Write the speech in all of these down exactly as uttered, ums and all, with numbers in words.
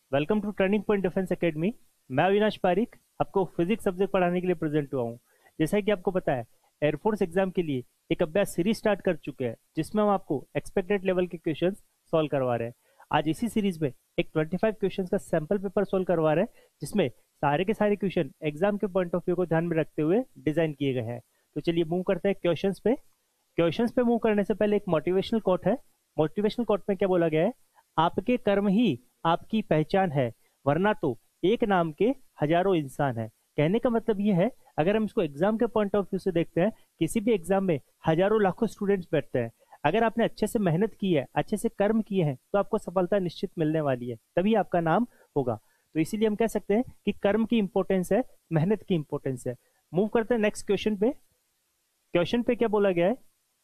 Welcome to turning point defence academy. मैं अविनाश पारिक आपको physics subject पढ़ाने के लिए प्रेजेंट हुआ हूँ। जैसा कि आपको पता है, एयरफोर्स एग्जाम के लिए एक अभ्यास सीरीज स्टार्ट कर चुके हैं जिसमें हम आपको एक्सपेक्टेड लेवल के क्वेश्चंस सॉल्व करवा रहे हैं। आज इसी सीरीज में एक पच्चीस क्वेश्चंस का सैंपल पेपर सॉल्व करवा रहे हैं जिसमें सारे के सारे क्वेश्चन एग्जाम के पॉइंट ऑफ व्यू को ध्यान में रखते हुए डिजाइन किए गए हैं। तो चलिए मूव करते हैं क्वेश्चंस पे। क्वेश्चंस पे मूव करने से पहले एक मोटिवेशनल कोट है। मोटिवेशनल कोट में क्या बोला गया है? आपके कर्म ही आपकी पहचान है, वरना तो एक नाम के हजारों इंसान है। कहने का मतलब ये है, अगर हम इसको एग्जाम के पॉइंट ऑफ व्यू से देखते हैं, किसी भी एग्जाम में हजारों लाखों स्टूडेंट्स बैठते हैं। अगर आपने अच्छे से मेहनत की है, अच्छे से कर्म किए हैं, तो आपको सफलता निश्चित मिलने वाली है, तभी आपका नाम होगा। तो इसीलिए हम कह सकते हैं कि कर्म की इंपॉर्टेंस है, मेहनत की इंपॉर्टेंस है। मूव करते हैं नेक्स्ट क्वेश्चन पे। क्वेश्चन पे क्या बोला गया है?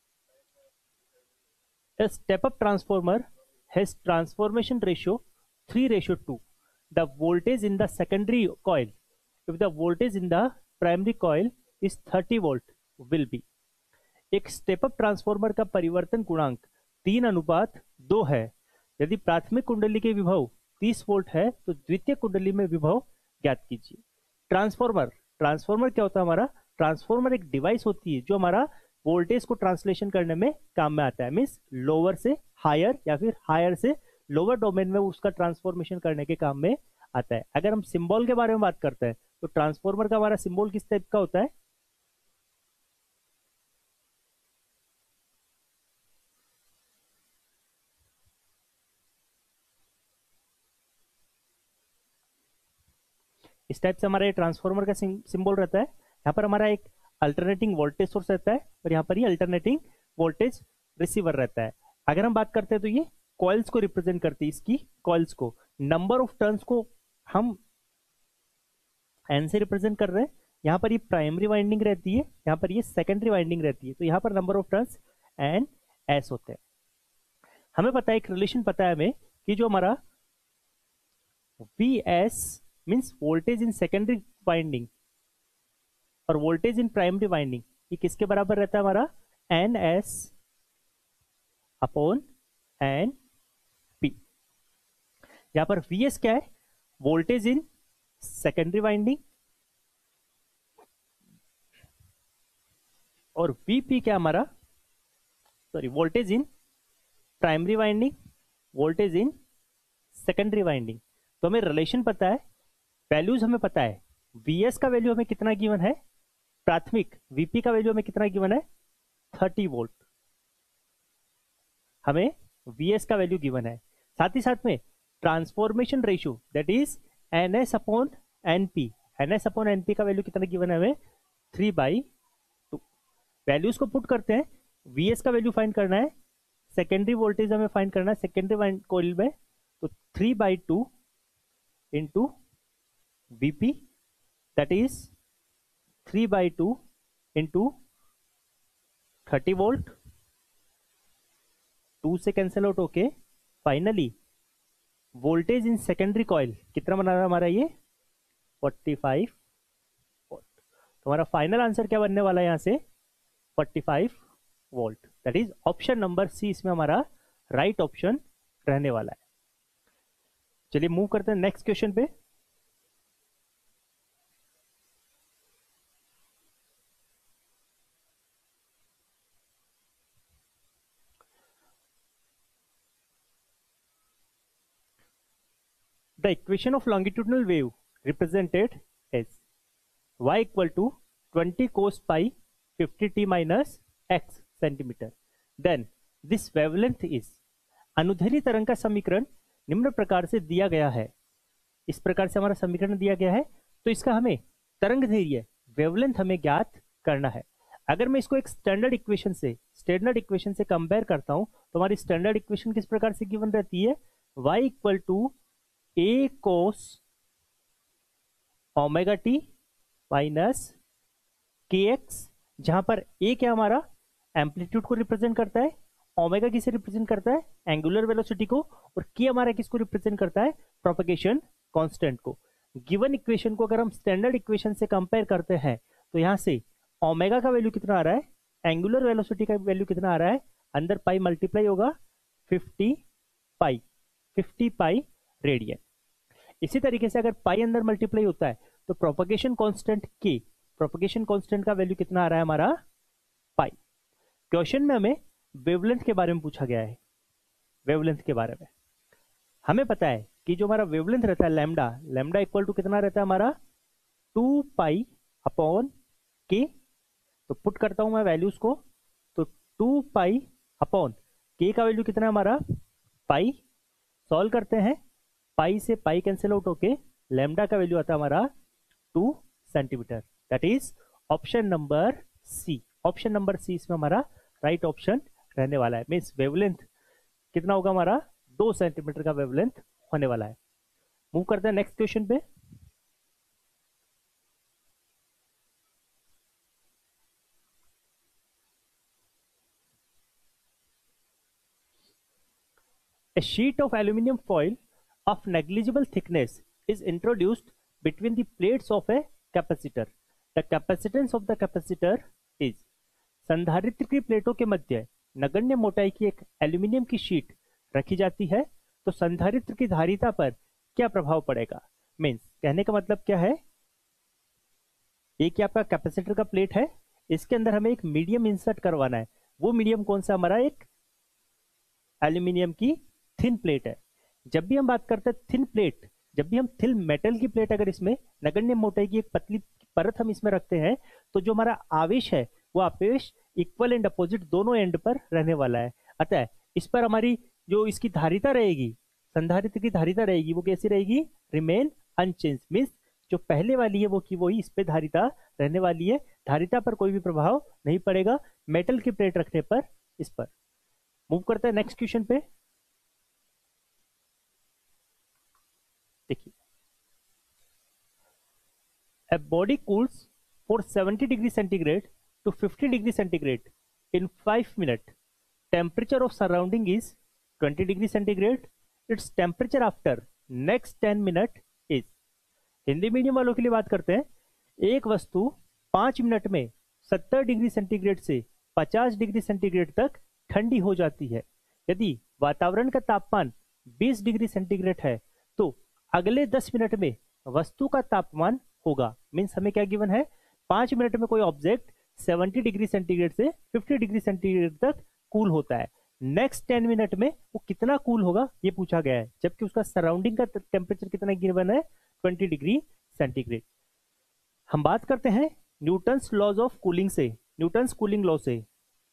A step-up transformer has transformation ratio three ratio two. The voltage in the secondary coil, if the voltage in the primary coil is thirty volt, will be। एक step up transformer का परिवर्तन गुणांक तीन अनुपात दो है। यदि प्राथमिक कुंडली के विभव तीस वोल्ट है तो द्वितीय कुंडली में विभव ज्ञात कीजिए। ट्रांसफॉर्मर ट्रांसफॉर्मर क्या होता है? हमारा ट्रांसफॉर्मर एक डिवाइस होती है जो हमारा वोल्टेज को ट्रांसलेशन करने में काम में आता है। मीन्स लोअर से हायर या फिर हायर से लोअर डोमेन में उसका ट्रांसफॉर्मेशन करने के काम में आता है। अगर हम सिंबल के बारे में बात करते हैं तो ट्रांसफॉर्मर का हमारा सिंबल किस टाइप का होता है? इस टाइप से हमारा ये ट्रांसफॉर्मर का सिंबल रहता है। यहाँ पर हमारा एक अल्टरनेटिंग वोल्टेज सोर्स रहता है और यहाँ पर ये अल्टरनेटिंग वोल्टेज रिसीवर रहता है। अगर हम बात करते हैं तो ये कॉइल्स को रिप्रेजेंट करती है। इसकी कॉइल्स को, नंबर ऑफ टर्न्स को हम एन से रिप्रेजेंट कर रहे हैं। यहाँ पर ये प्राइमरी वाइंडिंग रहती है, यहाँ पर ये सेकेंडरी वाइंडिंग रहती है, तो यहाँ पर number of turns N S होते हैं। हमें पता है, एक रिलेशन पता है हमें कि जो हमारा V S means voltage in secondary winding और वोल्टेज इन प्राइमरी वाइंडिंग, ये किसके बराबर रहता है? हमारा N S upon N P. यहां पर वी एस क्या है? वोल्टेज इन सेकेंडरी वाइंडिंग, और वीपी क्या हमारा? Sorry, voltage in primary winding, voltage in secondary winding. तो हमें रिलेशन पता है, वैल्यूज हमें पता है। वीएस का वैल्यू हमें कितना गिवन है? प्राथमिक वीपी का वैल्यू हमें कितना गिवन है? Thirty volt. हमें वीएस का वैल्यू गिवन है। साथ ही साथ में transformation ratio that is NS upon NP. NS upon NP का वैल्यू कितना गिवन है हमें? Three by two. वैल्यूज को पुट करते हैं। वीएस का वैल्यू फाइंड करना है, सेकेंडरी वोल्टेज हमें फाइंड करना है सेकेंडरी कॉइल में, तो three by two into VP that is three by two into thirty volt. Two से कैंसिल आउट होके finally voltage in secondary coil कितना बना रहा है हमारा? ये फोर्टी फाइव वोल्ट। तो हमारा फाइनल आंसर क्या बनने वाला है यहाँ से? Forty five volt. That is option number C इसमें हमारा राइट ऑप्शन रहने वाला है। चलिए मूव करते हैं नेक्स्ट क्वेश्चन पे। The equation of longitudinal wave represented as y equal to twenty cos pi fifty t minus x centimeter. Then this wavelength is। अनुदैर्ध्य तरंग का समीकरण निम्न प्रकार से दिया गया है। इस प्रकार से हमारा समीकरण दिया गया है, तो इसका हमें तरंग दैर्ध्य वेवलेंथ हमें ज्ञात करना है। अगर मैं इसको एक स्टैंडर्ड इक्वेशन से स्टैंडर्ड इक्वेशन से कंपेयर करता हूं तो हमारी स्टैंडर्ड इक्वेशन किस प्रकार से गिवन रहती है? y equal to A cos omega T minus K X, जहां पर ए क्या हमारा एम्पलीट्यूड को रिप्रेजेंट करता है, ओमेगा किसे रिप्रेजेंट करता है? एंगुलर वेलोसिटी को, और के हमारा किसको रिप्रेजेंट करता है? प्रोपगेशन कांस्टेंट को। गिवन इक्वेशन को अगर हम स्टैंडर्ड इक्वेशन से कंपेयर करते हैं तो यहां से ओमेगा का वैल्यू कितना आ रहा है? एंगुलर वेलोसिटी का वैल्यू कितना आ रहा है? अंदर पाई मल्टीप्लाई होगा fifty pi fifty pi radian. इसी तरीके से अगर पाई अंदर मल्टीप्लाई होता है तो प्रोपगेशन कांस्टेंट के प्रोपगेशन कांस्टेंट का वैल्यू कितना आ रहा है हमारा पाई। क्वेश्चन में हमें वेवलेंथ के बारे में पूछा गया है। वेवलेंथ के बारे में हमें पता है कि जो हमारा वेवलेंथ रहता है लैम्डा, लैम्डा इक्वल टू कितना रहता है हमारा टू पाई अपॉन के। तो पुट करता हूं मैं वैल्यूज को, तो टू पाई अपॉन के का वैल्यू कितना है हमारा पाई। सॉल्व करते हैं, पाई से पाई कैंसिल आउट होके लैम्डा का वैल्यू आता है हमारा two centimetre. That is option number C. Option number C इसमें हमारा राइट ऑप्शन रहने वाला है। मीन्स वेवलेंथ कितना होगा हमारा दो सेंटीमीटर का वेवलेंथ होने वाला है। मूव करते हैं नेक्स्ट क्वेश्चन पे। A sheet of aluminum foil of negligible thickness is introduced between the plates of a capacitor. The capacitance of the capacitor is। संधारित्र की प्लेटों के मध्य नगण्य मोटाई की एक एल्यूमिनियम की शीट रखी जाती है, तो संधारित्र की धारिता पर क्या प्रभाव पड़ेगा। मीन्स कहने का मतलब क्या है, एक आपका कैपेसिटर का प्लेट है, इसके अंदर हमें एक मीडियम इंसर्ट करवाना है। वो मीडियम कौन सा हमारा एक एल्यूमिनियम की थिन प्लेट है। जब भी हम बात करते हैं थिन प्लेट, जब भी हम थिन मेटल की प्लेट अगर इसमें नगण्य मोटाई की एक पतली परत हम इसमें रखते हैं, तो जो हमारा आवेश है वो आवेश इक्वल एंड अपोजिट दोनों एंड पर रहने वाला है। अतः इस पर हमारी जो इसकी धारिता रहेगी, संधारित्र की धारिता रहेगी, वो कैसी रहेगी, रिमेन अनचेंज। मीन्स जो पहले वाली है वो की वही इस पे धारिता रहने वाली है। धारिता पर कोई भी प्रभाव नहीं पड़ेगा मेटल की प्लेट रखने पर इस पर। मूव करते हैं नेक्स्ट क्वेश्चन पे। देखिए, a body cools for seventy degree centigrade to fifty degree centigrade in five minutes. Temperature of surrounding is twenty degree centigrade. Its temperature after next ten minutes is। Hindi medium वालों के लिए बात करते हैं। एक वस्तु पांच मिनट में सत्तर डिग्री सेंटीग्रेड से पचास डिग्री सेंटीग्रेड तक ठंडी हो जाती है। यदि वातावरण का तापमान बीस डिग्री सेंटीग्रेड है तो अगले दस मिनट में वस्तु का तापमान होगा। मीन्स हमें क्या गिवन है, पांच मिनट में कोई ऑब्जेक्ट सत्तर डिग्री सेंटीग्रेड से पचास डिग्री सेंटीग्रेड तक कूल होता है। नेक्स्ट टेन मिनट में वो कितना कूल होगा ये पूछा गया है, जबकि उसका सराउंडिंग का टेम्परेचर कितना गिवन है बीस डिग्री सेंटीग्रेड। हम बात करते हैं न्यूटन्स लॉज ऑफ कूलिंग से, न्यूटन्स कूलिंग लॉ से।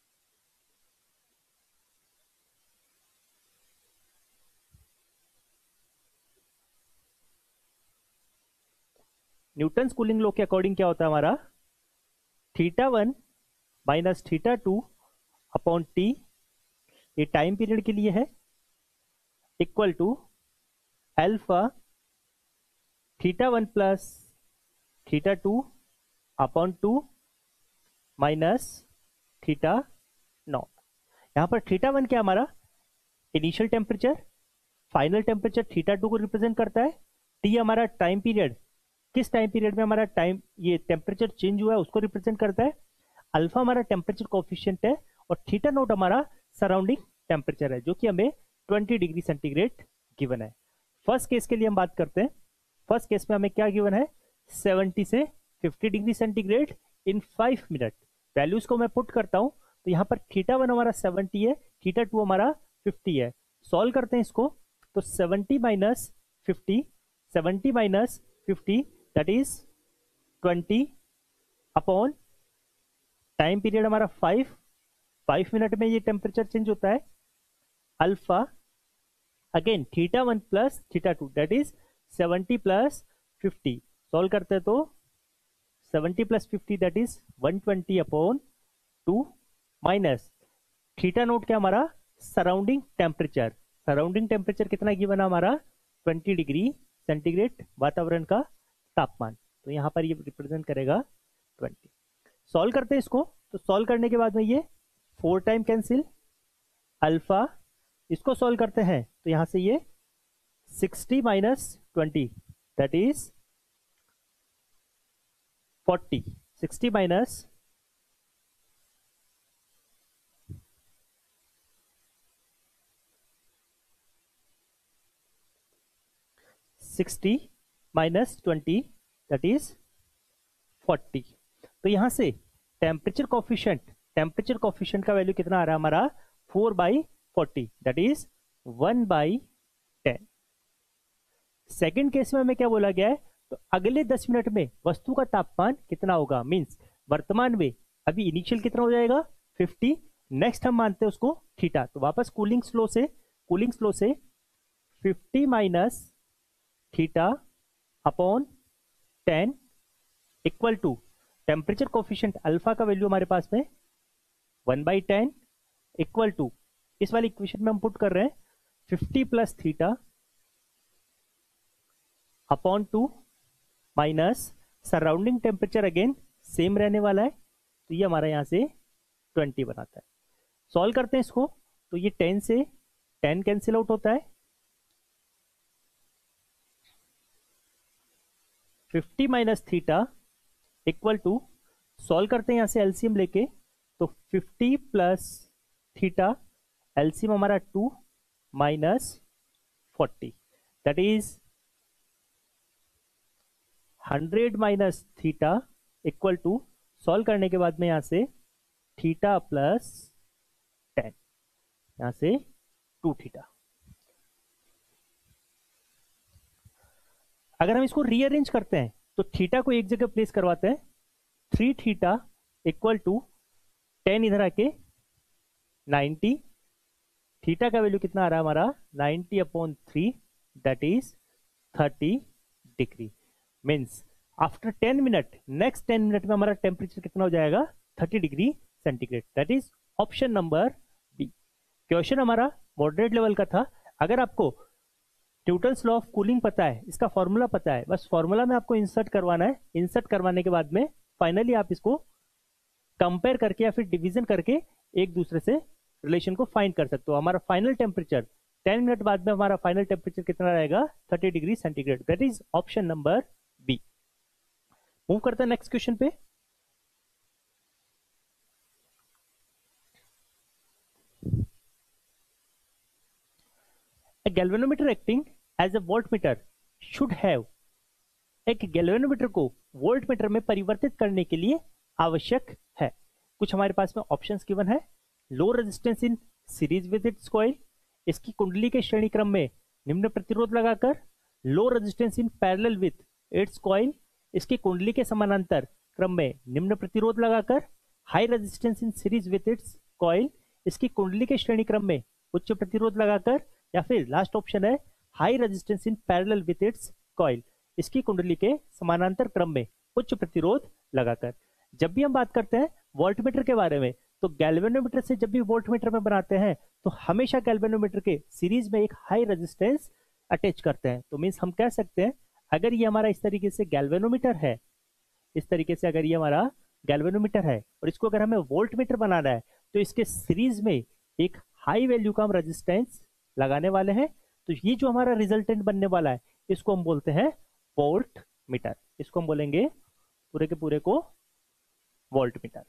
न्यूटन्स कूलिंग लॉ के अकॉर्डिंग क्या होता है हमारा, theta one minus theta two upon T, ये टाइम पीरियड के लिए है, equal to alpha theta one plus theta two upon two minus theta naught. यहां पर थीटा वन क्या हमारा initial temperature, final temperature theta two को रिप्रेजेंट करता है। टी हमारा टाइम पीरियड, किस टाइम पीरियड में हमारा टाइम ये टेम्परेचर चेंज हुआ है उसको रिप्रेजेंट करता है। अल्फा हमारा टेम्परेचर कोफिशिएंट है और थीटा नोट हमारा सराउंडिंग टेम्परेचर है, जो कि हमें बीस डिग्री सेंटीग्रेड गिवन है। फर्स्ट केस के लिए हम बात करते हैं। फर्स्ट केस में हमें क्या गिवन है, सत्तर से पचास degree centigrade in five minute. Values को मैं पुट करता हूं, तो यहाँ पर थीटा वन हमारा सत्तर है, थीटा टू हमारा पचास है। सॉल्व करते हैं इसको, तो सत्तर माइनस फिफ्टी, सत्तर minus fifty that is twenty upon time period हमारा फाइव, फाइव मिनट में ये टेम्परेचर चेंज होता है। Alpha again theta one plus theta two that is seventy plus fifty. Solve करते हैं तो seventy plus fifty that is one twenty upon two minus theta naught क्या हमारा सराउंडिंग टेम्परेचर। सराउंडिंग टेम्परेचर कितना given है हमारा ट्वेंटी डिग्री सेंटीग्रेड, वातावरण का तापमान। तो यहां पर ये रिप्रेजेंट करेगा ट्वेंटी। सॉल्व करते हैं इसको, तो सॉल्व करने के बाद में ये फोर टाइम कैंसिल, अल्फा इसको सॉल्व करते हैं तो यहां से ये sixty minus twenty that is forty, sixty minus sixty minus twenty that is forty. तो यहां से टेम्परेचर कोफिशिएंट टेम्परेचर कोफिशिएंट का वैल्यू कितना आ रहा है हमारा, four by forty that is one by ten. Second case में हमें क्या बोला गया है, तो अगले दस मिनट में वस्तु का तापमान कितना होगा, मींस वर्तमान में अभी इनिशियल कितना हो जाएगा फिफ्टी, नेक्स्ट हम मानते हैं उसको थीटा, तो वापस कूलिंग स्लो से कूलिंग स्लो से fifty minus theta upon ten equal to temperature coefficient alpha का वैल्यू हमारे पास में one by ten equal to, इस वाली इक्वेशन में हम पुट कर रहे हैं fifty plus theta upon two minus surrounding temperature again same रहने वाला है, तो ये हमारा यहां से ट्वेंटी बनाता है। सॉल्व करते हैं इसको, तो ये टेन से टेन कैंसिल आउट होता है, fifty minus theta equal to, solve करते हैं यहां से एलसीएम लेके, तो फिफ्टी प्लस थीटा एलसीएम हमारा two minus forty that is hundred minus theta equal to, सॉल्व करने के बाद में यहां से थीटा प्लस टेन, यहां से टू थीटा। अगर हम इसको रीअरेंज करते हैं तो थीटा को एक जगह प्लेस करवाते हैं, three theta equal to ten इधर आके नाइन्टी, थीटा का वैल्यू कितना आ रहा है हमारा ninety upon three that is thirty degree, means after ten minute next ten minute में हमारा टेम्परेचर कितना हो जाएगा thirty degree centigrade that is option number B. Question हमारा मॉडरेट लेवल का था। अगर आपको न्यूटन्स लॉ ऑफ कूलिंग पता है, इसका फॉर्मूला पता है, बस फॉर्मूला में आपको इंसर्ट करवाना है, इंसर्ट करवाने के बाद में फाइनली आप इसको कंपेयर करके या फिर डिवीजन करके एक दूसरे से रिलेशन को फाइंड कर सकते हो। हमारा फाइनल टेम्परेचर टेन मिनट बाद में हमारा फाइनल टेम्परेचर कितना रहेगा thirty degree centigrade that is option number B. Move करते हैं नेक्स्ट क्वेश्चन पे। A galvanometer acting as a voltmeter should have, एक गैल्वेनोमीटर को वोल्टमीटर में परिवर्तित करने के लिए आवश्यक है। कुछ हमारे पास में ऑप्शंस गिवन है, low resistance in series with its coil, इसकी कुंडली के श्रेणी क्रम में निम्न प्रतिरोध लगाकर, low resistance in parallel with its coil, इसकी कुंडली के समानांतर क्रम में निम्न प्रतिरोध लगाकर, high resistance in series with its coil, इसकी कुंडली के श्रेणी क्रम में उच्च प्रतिरोध लगाकर, या फिर लास्ट ऑप्शन है high resistance in parallel with its coil, इसकी कुंडली के समानांतर क्रम में उच्च प्रतिरोध लगाकर। जब भी हम बात करते हैं वोल्टमीटर के बारे में, तो गैल्वेनोमीटर से जब भी वोल्टमीटर में बनाते हैं तो हमेशा गैल्वेनोमीटर के सीरीज में एक हाई रेजिस्टेंस अटैच करते हैं। तो मीन्स हम कह सकते हैं अगर ये हमारा इस तरीके से गैल्वेनोमीटर है, इस तरीके से अगर ये हमारा गैल्वेनोमीटर है और इसको अगर हमें वोल्टमीटर बनाना है तो इसके सीरीज में एक हाई वैल्यू का हम रेजिस्टेंस लगाने वाले हैं। तो ये जो हमारा रिजल्टेंट बनने वाला है इसको हम बोलते हैं वोल्ट मीटर, इसको हम बोलेंगे पूरे के पूरे को वोल्ट मीटर।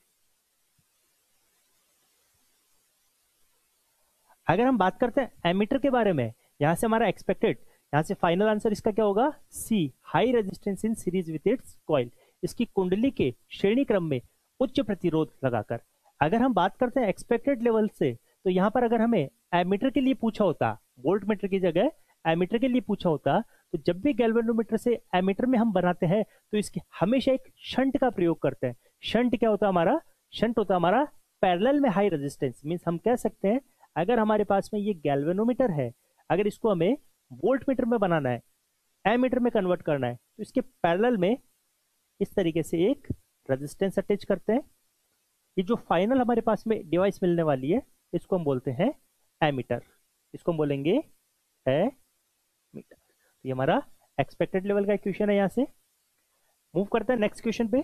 अगर हम बात करते हैं एमीटर के बारे में, यहां से हमारा एक्सपेक्टेड, यहां से फाइनल आंसर इसका क्या होगा, C, high resistance in series with its coil, इसकी कुंडली के श्रेणी क्रम में उच्च प्रतिरोध लगाकर। अगर हम बात करते हैं एक्सपेक्टेड लेवल से, तो यहां पर अगर हमें एमीटर के लिए पूछा होता, वोल्ट मीटर की जगह एमीटर के लिए पूछा होता, तो जब भी गैल्वेनोमीटर से एमीटर में हम बनाते हैं तो इसके हमेशा एक शंट का प्रयोग करते हैं। शंट क्या होता है हमारा, शंट होता है हमारा पैरेलल में हाई रेजिस्टेंस, मींस हम कह सकते हैं अगर हमारे पास में ये गैल्वेनोमीटर है, अगर इसको हमें वोल्ट मीटर में बनाना है, एमीटर में कन्वर्ट करना है, तो इसके पैरेलल में इस तरीके से एक रेजिस्टेंस अटैच करते हैं। ये जो फाइनल हमारे पास में डिवाइस मिलने वाली है इसको हम बोलते हैं एमीटर, इसको हम बोलेंगे एमीटर। ये हमारा एक्सपेक्टेड लेवल का इक्वेशन है। यहां से मूव करते हैं नेक्स्ट क्वेश्चन पे।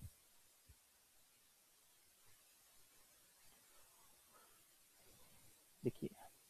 देखिए,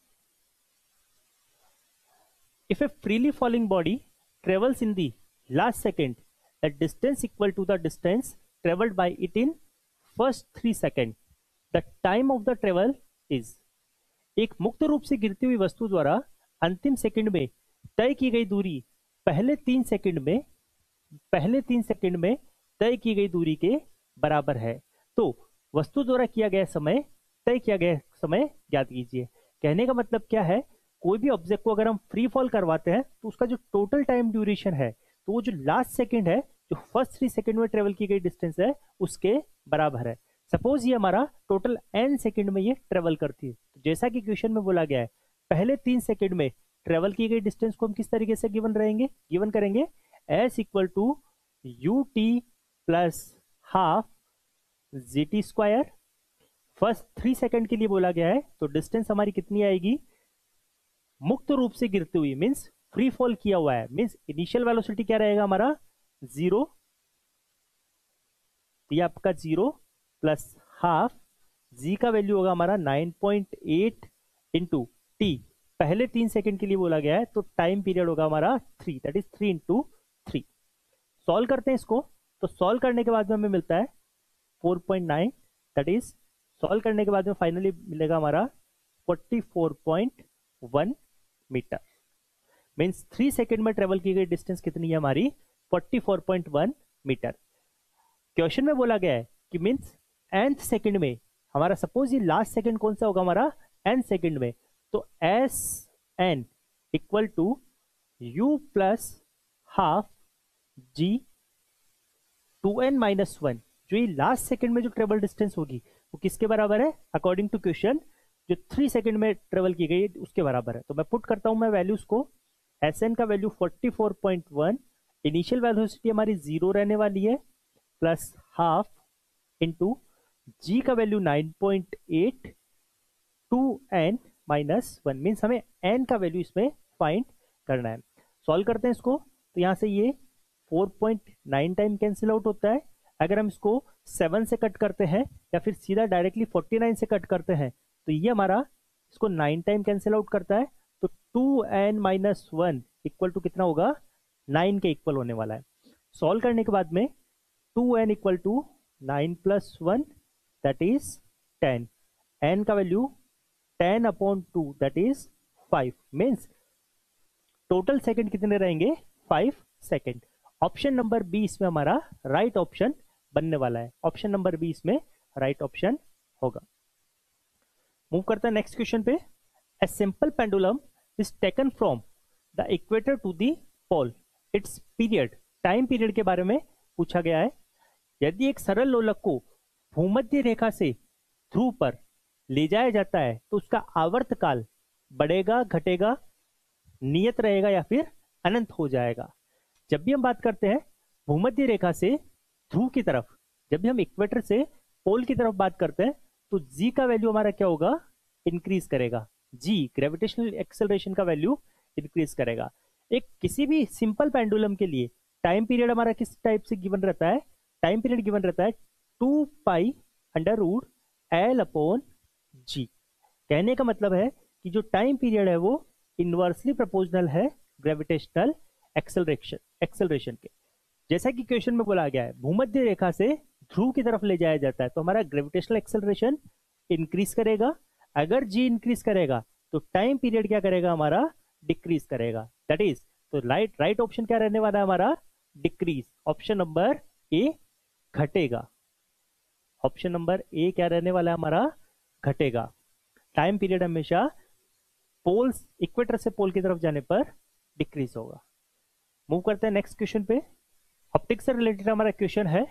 if a freely falling body travels in the last second at distance equal to the distance travelled by it in first three second, the time of the travel is, एक मुक्त रूप से गिरती हुई वस्तु द्वारा अंतिम सेकंड में तय की गई दूरी पहले तीन सेकंड में पहले तीन सेकंड में तय की गई दूरी के बराबर है। तो वस्तु द्वारा किया गया समय, तय किया गया समय ज्ञात कीजिए। कहने का मतलब क्या है, कोई भी ऑब्जेक्ट को अगर हम फ्री फॉल करवाते हैं तो उसका जो टोटल टाइम ड्यूरेशन है, तो वो जो लास्ट सेकंड है, जो फर्स्ट थ्री सेकंड में ट्रेवल की गई डिस्टेंस है, उसके बराबर है। सपोज ये हमारा टोटल एन सेकंड में ये ट्रेवल करती है, तो जैसा कि क्वेश्चन में बोला गया है, पहले तीन सेकंड में ट्रेवल की गई डिस्टेंस को हम किस तरीके से गिवन रहेंगे गिवन करेंगे, S equal to u t plus half g t square. First three second के लिए बोला गया है, तो डिस्टेंस हमारी कितनी आएगी, मुक्त रूप से गिरती हुई, मीन्स फ्री फॉल किया हुआ है, मीन्स इनिशियल वेलोसिटी क्या रहेगा हमारा जीरो, ये आपका जीरो प्लस हाफ, जी का वैल्यू होगा हमारा nine point eight into t, पहले तीन सेकंड के लिए बोला गया है, तो टाइम पीरियड होगा हमारा three, that is three into three. Solve करते हैं इसको, तो सॉल्व करने के बाद में हमें मिलता है four point nine, that is solve करने के बाद में फाइनली मिलेगा हमारा forty four point one metre. Means three second में ट्रेवल की गई डिस्टेंस कितनी है हमारी, forty four point one metre. Question में बोला गया है कि मीन्स nth सेकंड में हमारा, सपोज ये लास्ट सेकंड कौन सा होगा हमारा, n सेकंड में, तो S n equal to u plus half g two n minus one, जो ये लास्ट सेकंड में जो ट्रेवल डिस्टेंस होगी वो किसके बराबर है, अकॉर्डिंग टू क्वेश्चन जो थ्री सेकंड में ट्रेवल की गई उसके बराबर है। तो मैं पुट करता हूं मैं वैल्यूज को, एस एन का value forty four point one, initial velocity हमारी जीरो रहने वाली है, प्लस हाफ इंटू जी का value nine point eight two n minus one, means हमें एन का वैल्यू इसमें फाइंड करना है। सॉल्व करते हैं इसको, तो यहां से ये four point nine time cancel out होता है। अगर हम इसको सेवन से कट करते हैं या फिर सीधा डायरेक्टली फोर्टी नाइन से कट करते हैं, तो ये हमारा इसको नाइन टाइम कैंसिल आउट करता है, तो two n minus one equal to कितना होगा, नाइन के इक्वल होने वाला है। सॉल्व करने के बाद में two n equal to nine plus one, that is ten, n का value ten upon two, that is five, means total second कितने रहेंगे, five second. Option number B इसमें हमारा राइट ऑप्शन बनने वाला है, ऑप्शन नंबर बी इसमें right option होगा। मूव करते हैं नेक्स्ट क्वेश्चन पे। A simple pendulum is taken from the equator to the pole, its period, time period के बारे में पूछा गया है। यदि एक सरल लोलक को भूमध्य रेखा से ध्रुव पर ले जाया जाता है तो उसका आवर्त काल बढ़ेगा, घटेगा, नियत रहेगा या फिर अनंत हो जाएगा। जब भी हम बात करते हैं भूमध्य रेखा से ध्रुव की तरफ, जब भी हम इक्वेटर से पोल की तरफ बात करते हैं, तो जी का वैल्यू हमारा क्या होगा, इंक्रीज करेगा, जी ग्रेविटेशनल एक्सेलरेशन का वैल्यू इंक्रीज करेगा। एक किसी भी सिंपल पेंडुलम के लिए टाइम पीरियड हमारा किस टाइप से गिवन रहता है, टाइम पीरियड गिवन रहता है two pi under root l upon g. कहने का मतलब है कि जो टाइम पीरियड है वो इनवर्सली प्रोपोर्शनल है ग्रेविटेशनल एक्सेलरेशन एक्सेलरेशन के। जैसा कि क्वेश्चन में बोला गया है भूमध्य रेखा से ध्रुव की तरफ ले जाया जाता है, तो हमारा ग्रेविटेशनल एक्सेलरेशन इंक्रीज करेगा। अगर जी इंक्रीज करेगा तो टाइम पीरियड क्या करेगा, हमारा डिक्रीज करेगा, दैट इज, तो राइट राइट ऑप्शन क्या रहने वाला है हमारा, डिक्रीज। ऑप्शन नंबर ए घटेगा, ऑप्शन नंबर ए क्या रहने वाला है हमारा, घटेगा। टाइम पीरियड हमेशा पोल्स, इक्वेटर से पोल की तरफ जाने पर डिक्रीज होगा। मूव करते हैं नेक्स्ट क्वेश्चन पे। ऑप्टिक्स से रिलेटेड हमारा क्वेश्चन है,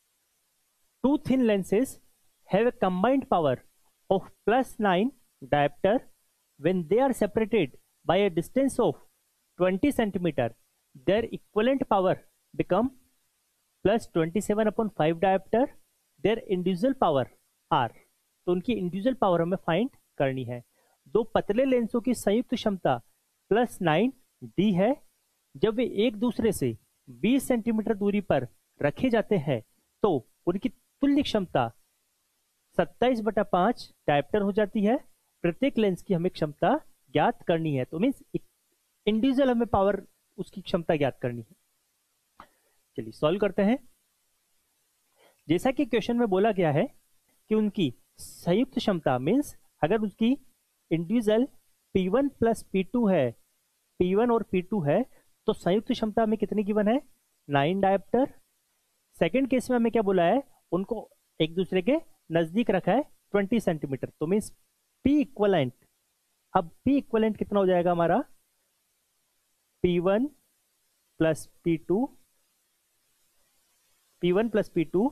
two thin lenses have a combined power of plus nine dioptre when they are separated by a distance of twenty centimetre, their equivalent power become plus twenty seven upon five dioptre, their individual power are. तो उनकी individual power हमें find करनी है। दो पतले लेंसों की संयुक्त क्षमता प्लस नाइन डी है। जब वे एक दूसरे से बीस सेंटीमीटर दूरी पर रखे जाते हैं तो उनकी तुल्य क्षमता सत्ताईस बटा पांच डायप्टर हो जाती है। प्रत्येक लेंस की हमें क्षमता ज्ञात करनी है, तो मीन्स इंडिविजुअल हमें पावर, उसकी क्षमता ज्ञात करनी है। चलिए सॉल्व करते हैं। जैसा कि क्वेश्चन में बोला गया है कि उनकी संयुक्त क्षमता मीन्स अगर उसकी individual P one plus P two है, पी वन और पी टू है, तो संयुक्त क्षमता हमें कितनी गिवन है, नाइन डायोप्टर। सेकेंड केस में हमें क्या बोला है, उनको एक दूसरे के नजदीक रखा है ट्वेंटी सेंटीमीटर, तो मीन्स पी इक्वलेंट, अब पी इक्वलेंट कितना हो जाएगा हमारा, P one plus P two, P one plus P two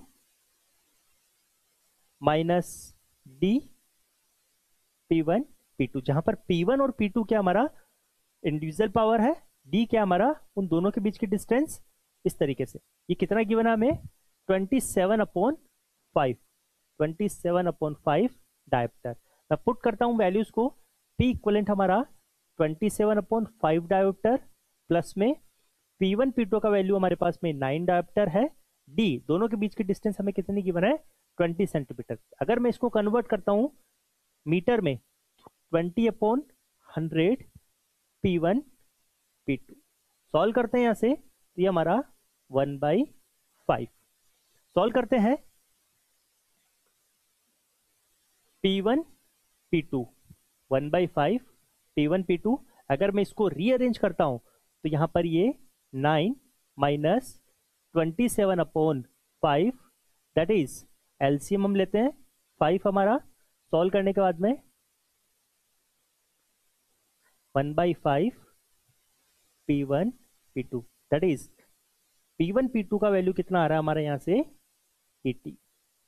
minus d P one P two, जहां पर पी वन और पी टू क्या हमारा इंडिविजुअल पावर है, डी क्या हमारा उन दोनों के बीच की डिस्टेंस। इस तरीके से ये कितना गिवन है हमें, twenty seven upon five, twenty seven upon five dioptre. मैं पुट करता हूं वैल्यूज को, पी इक्वलेंट हमारा twenty seven upon five dioptre plus में पी वन पी टू का वैल्यू हमारे पास में नाइन डायोप्टर है, डी दोनों के बीच की डिस्टेंस हमें कितनी गिवन है, ट्वेंटी सेंटीमीटर। अगर मैं इसको कन्वर्ट करता हूं मीटर में, twenty upon hundred P one P two, solve करते हैं यहां से, तो ये हमारा वन बाई फाइव। सॉल्व करते हैं P one P two, one by five P one P two. अगर मैं इसको रीअरेंज करता हूं तो यहां पर ये nine minus twenty seven upon five, that is LCM हम लेते हैं फाइव हमारा, सॉल्व करने के बाद में one by five P one P two, that is P one P two का वैल्यू कितना आ रहा है हमारा यहां से एटी।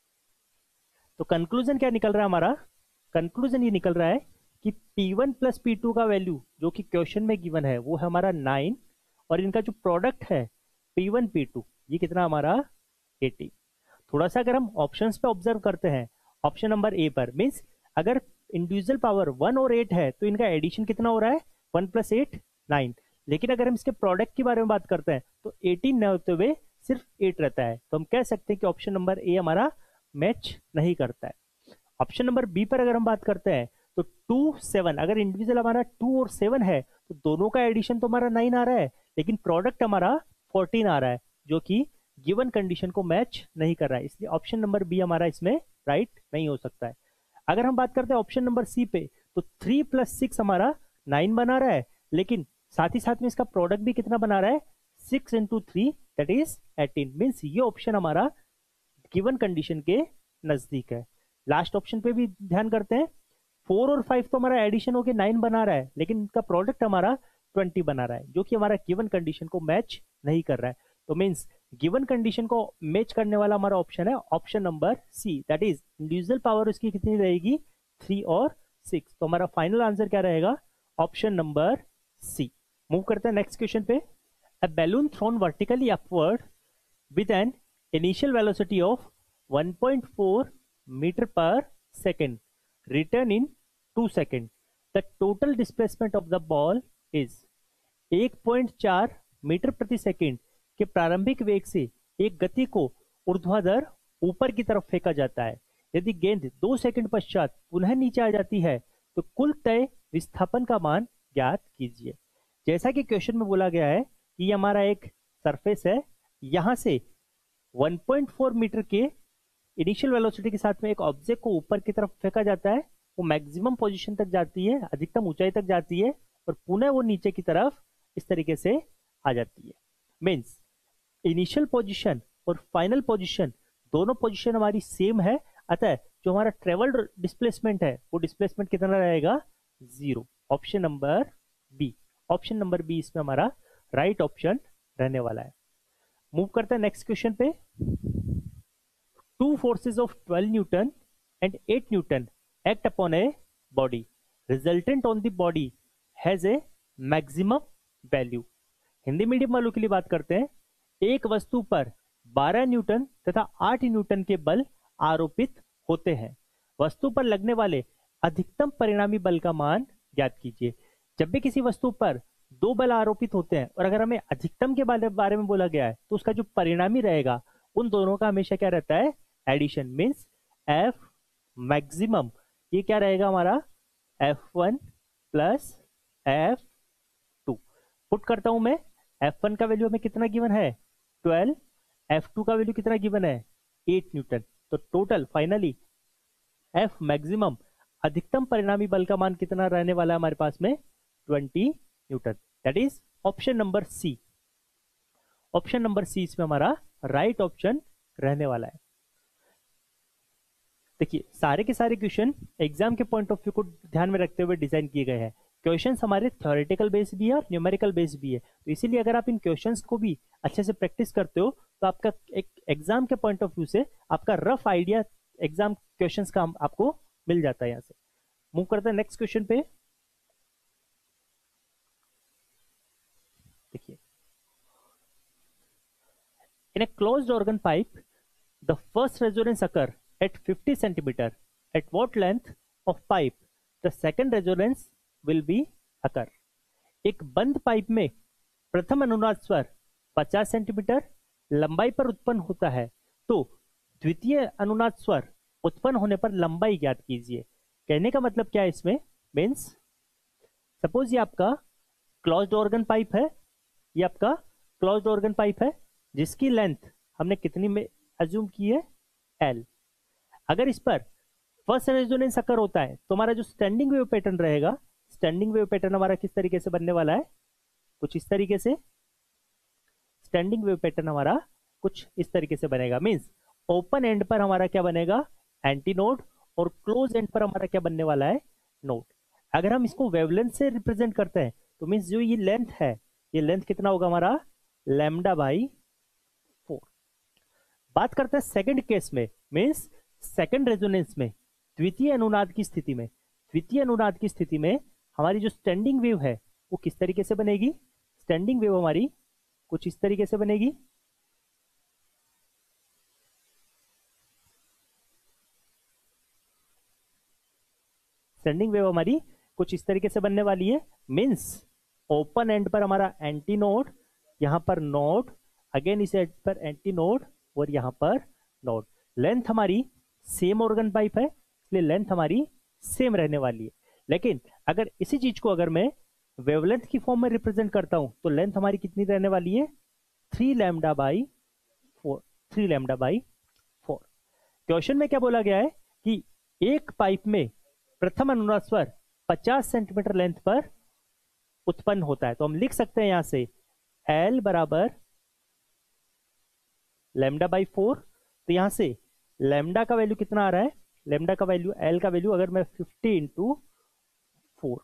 तो कंक्लूजन क्या निकल रहा है हमारा, कंक्लूजन ये निकल रहा है कि P one plus P two का वैल्यू जो कि क्वेश्चन में गिवन है वो है हमारा नाइन, और इनका जो प्रोडक्ट है पी वन पी टू ये कितना हमारा एटी। थोड़ा सा अगर हम ऑप्शंस पे ऑब्जर्व करते हैं, ऑप्शन नंबर ए पर मीन्स अगर इंडिविजुअल पावर वन और एट है तो इनका एडिशन कितना हो रहा है, वन प्लस एट नाइन। लेकिन अगर हम इसके प्रोडक्ट के बारे में बात करते हैं तो एटीन न होते हुए सिर्फ एट रहता है, तो हम कह सकते हैं कि ऑप्शन नंबर ए हमारा मैच नहीं करता है। ऑप्शन नंबर बी पर अगर हम बात करते हैं तो टू सेवन, अगर इंडिविजुअल हमारा टू और सेवन है तो दोनों का एडिशन तो हमारा नाइन आ रहा है, लेकिन प्रोडक्ट हमारा फोर्टीन आ रहा है जो कि गिवन कंडीशन को मैच नहीं कर रहा है, इसलिए ऑप्शन नंबर बी हमारा इसमें राइट नहीं हो सकता है। अगर हम बात करते हैं ऑप्शन नंबर सी पे, तो थ्री प्लस सिक्स हमारा नाइन बना रहा है, लेकिन साथ ही साथ में इसका प्रोडक्ट भी कितना बना रहा है, six into three that is eighteen, means ये ऑप्शन हमारा गिवन कंडीशन के नजदीक है। लास्ट ऑप्शन पे भी ध्यान करते हैं, फोर और फाइव तो हमारा एडिशन होके नाइन बना रहा है, लेकिन इनका प्रोडक्ट हमारा ट्वेंटी बना रहा है जो कि हमारा गिवन कंडीशन को मैच नहीं कर रहा है। तो मीन्स गिवन कंडीशन को मैच करने वाला हमारा ऑप्शन है option number C, that is individual power उसकी कितनी रहेगी, थ्री और सिक्स। तो हमारा फाइनल आंसर क्या रहेगा, ऑप्शन नंबर सी। मूव करते हैं नेक्स्ट क्वेश्चन पे। A balloon thrown vertically upward with an initial velocity of one point four metre per second return in two second, the total displacement of the ball is one point four metre प्रति second के प्रारंभिक वेग से एक गति को ऊर्ध्वाधर ऊपर की तरफ फेंका जाता है। यदि गेंद दो सेकंड पश्चात पुनः नीचे आ जाती है तो कुल तय विस्थापन का मान ज्ञात कीजिए। जैसा कि क्वेश्चन में बोला गया है कि ये हमारा एक सरफेस है, यहां से वन पॉइंट फोर मीटर के इनिशियल वेलोसिटी के साथ में एक ऑब्जेक्ट को ऊपर की तरफ फेंका जाता है, वो मैक्सिमम पोजीशन तक जाती है, अधिकतम ऊंचाई तक जाती है, और पुनः वो नीचे की तरफ इस तरीके से आ जाती है। मीन्स इनिशियल पोजीशन और फाइनल पोजीशन दोनों पोजीशन हमारी सेम है, अतः जो हमारा ट्रेवल्ड डिस्प्लेसमेंट है वो डिस्प्लेसमेंट कितना रहेगा, zero. Option number B, option number B इसमें हमारा राइट ऑप्शन रहने वाला है। मूव करते हैं नेक्स्ट क्वेश्चन पे। Two forces of twelve newton and eight newton act upon a body, resultant on the body has a maximum value. Hindi medium वालों के लिए बात करते हैं, एक वस्तु पर बारह न्यूटन तथा आठ न्यूटन के बल आरोपित होते हैं, वस्तु पर लगने वाले अधिकतम परिणामी बल का मान ज्ञात कीजिए। जब भी किसी वस्तु पर दो बल आरोपित होते हैं और अगर हमें अधिकतम के बारे में बोला गया है तो उसका जो परिणामी रहेगा उन दोनों का हमेशा क्या रहता है, एडिशन, मीन्स एफ मैक्सिमम ये क्या रहेगा हमारा, F one plus F two. Put करता हूं मैं, एफ वन का वैल्यू हमें कितना गिवन है, ट्वेल्व, एफ टू का वैल्यू कितना गिवन है, एट न्यूटन। तो टोटल फाइनली एफ मैक्सिमम अधिकतम परिणामी बल का मान कितना रहने वाला है हमारे पास में, twenty newton, that is option number C. Option number C इसमें हमारा राइट ऑप्शन रहने वाला है। देखिए सारे के सारे क्वेश्चन एग्जाम के पॉइंट ऑफ व्यू को ध्यान में रखते हुए डिजाइन किए गए हैं। क्वेश्चंस हमारे थ्योरेटिकल बेस भी है और न्यूमेरिकल बेस भी है, तो इसीलिए अगर आप इन क्वेश्चंस को भी अच्छे से प्रैक्टिस करते हो तो आपका एक एग्जाम के पॉइंट ऑफ व्यू से आपका रफ आइडिया एग्जाम क्वेश्चंस का आपको मिल जाता है। यहाँ से मूव करते हैं नेक्स्ट क्वेश्चन पे। देखिए, in a closed organ pipe the first resonance occur at fifty centimeter. At what length of pipe the second resonance will be occur? एक बंद पाइप में प्रथम अनुनाद स्वर पचास सेंटीमीटर लंबाई पर उत्पन्न होता है, तो द्वितीय अनुनाद स्वर उत्पन्न होने पर लंबाई ज्ञात कीजिए। कहने का मतलब क्या है इसमें, मीन्स सपोज ये आपका क्लोज्ड ऑर्गन पाइप है, ये आपका क्लोज्ड ऑर्गन पाइप है जिसकी लेंथ हमने कितनी में अज्यूम की है, एल। अगर इस पर फर्स्ट रेजोनेंस अकर होता है तो हमारा जो स्टैंडिंग वेव पैटर्न रहेगा, स्टैंडिंग वेव पैटर्न हमारा किस तरीके से बनने वाला है, कुछ इस तरीके से। स्टैंडिंग वेव पैटर्न हमारा कुछ इस तरीके से बनेगा, मींस ओपन एंड पर हमारा क्या बनेगा, एंटी नोड, और क्लोज एंड पर हमारा क्या बनने वाला है, नोड। अगर हम इसको वेवलेंथ से रिप्रेजेंट करते हैं तो मींस जो ये लेंथ है, ये लेंथ कितना होगा हमारा, लैम्डा बाई फोर। बात करते हैं सेकंड केस में, मींस सेकंड रेजोनेंस में, द्वितीय अनुनाद की स्थिति में। द्वितीय अनुनाद की स्थिति में हमारी जो स्टैंडिंग वेव है वो किस तरीके से बनेगी, स्टैंडिंग वेव हमारी कुछ इस तरीके से बनेगी। स्टैंडिंग वेव हमारी कुछ इस तरीके से बनने वाली है, मींस ओपन एंड पर हमारा एंटी नोड, यहां पर नोड, अगेन इस एंड पर एंटी नोड और यहां पर नोड। लेंथ हमारी सेम ऑर्गन पाइप है इसलिए लेंथ हमारी सेम रहने वाली है। लेकिन अगर इसी चीज को अगर मैं वेवलेंथ की फॉर्म में रिप्रेजेंट करता हूं तो लेंथ हमारी कितनी रहने वाली है, three lambda by four, three lambda by four. Question में क्या बोला गया है कि एक पाइप में प्रथम अनुनाद स्वर पचास सेंटीमीटर लेंथ पर उत्पन्न होता है, तो हम लिख सकते हैं यहां से एल बराबर लैम्डा बाई फोर। तो यहां से लैम्डा का वैल्यू कितना आ रहा है, लैम्डा का वैल्यू, एल का वैल्यू अगर मैं फिफ्टी इंटू फोर।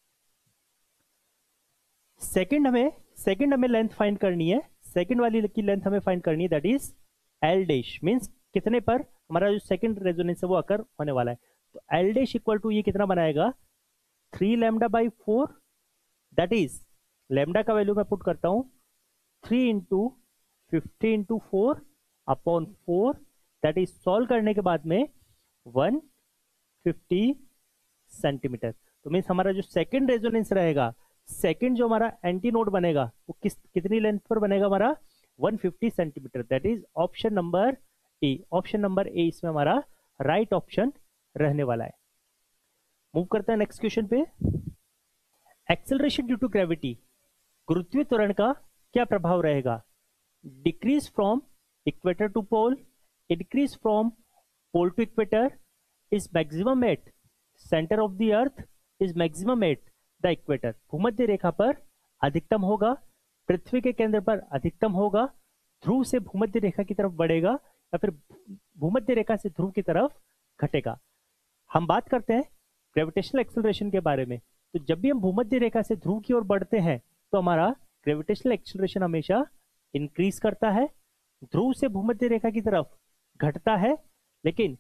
सेकंड हमें सेकंड हमें लेंथ फाइंड करनी है, सेकंड वाली की लेंथ हमें फाइंड करनी है, that is L dash, means कितने पर हमारा जो सेकंड रेजोनेंस है वो अकर होने वाला है। तो एल डैश इक्वल टू ये कितना बनाएगा, three lambda by four, that is lambda का वैल्यू मैं पुट करता हूं three into fifty into four upon four, that is solve करने के बाद में वन फिफ्टी सेंटीमीटर। तो मीन्स हमारा जो सेकंड रेजोनेंस रहेगा, सेकंड जो हमारा एंटी नोड बनेगा वो किस कितनी लेंथ पर बनेगा हमारा, one fifty centimetre. That is option number A. Option number A इसमें हमारा राइट ऑप्शन रहने वाला है। मूव करते हैं नेक्स्ट क्वेश्चन पे। एक्सेलरेशन ड्यू टू ग्रेविटी, गुरुत्वीय त्वरण का क्या प्रभाव रहेगा, decrease from equator to pole, increase from pole to equator, is maximum at centre of the earth, is maximum at the equator. भूमध्य रेखा पर अधिकतम होगा, पृथ्वी के केंद्र पर अधिकतम होगा, ध्रुव से भूमध्य रेखा की तरफ बढ़ेगा या फिर भूमध्य रेखा से ध्रुव की तरफ घटेगा। हम बात करते हैं ग्रेविटेशनल एक्सेलरेशन के बारे में, तो जब भी हम भूमध्य रेखा से ध्रुव की ओर बढ़ते हैं तो हमारा ग्रेविटेशनल एक्सेलरेशन हमेशा इंक्रीज करता है, ध्रुव से भूमध्य रेखा की तरफ घटता है, लेकिन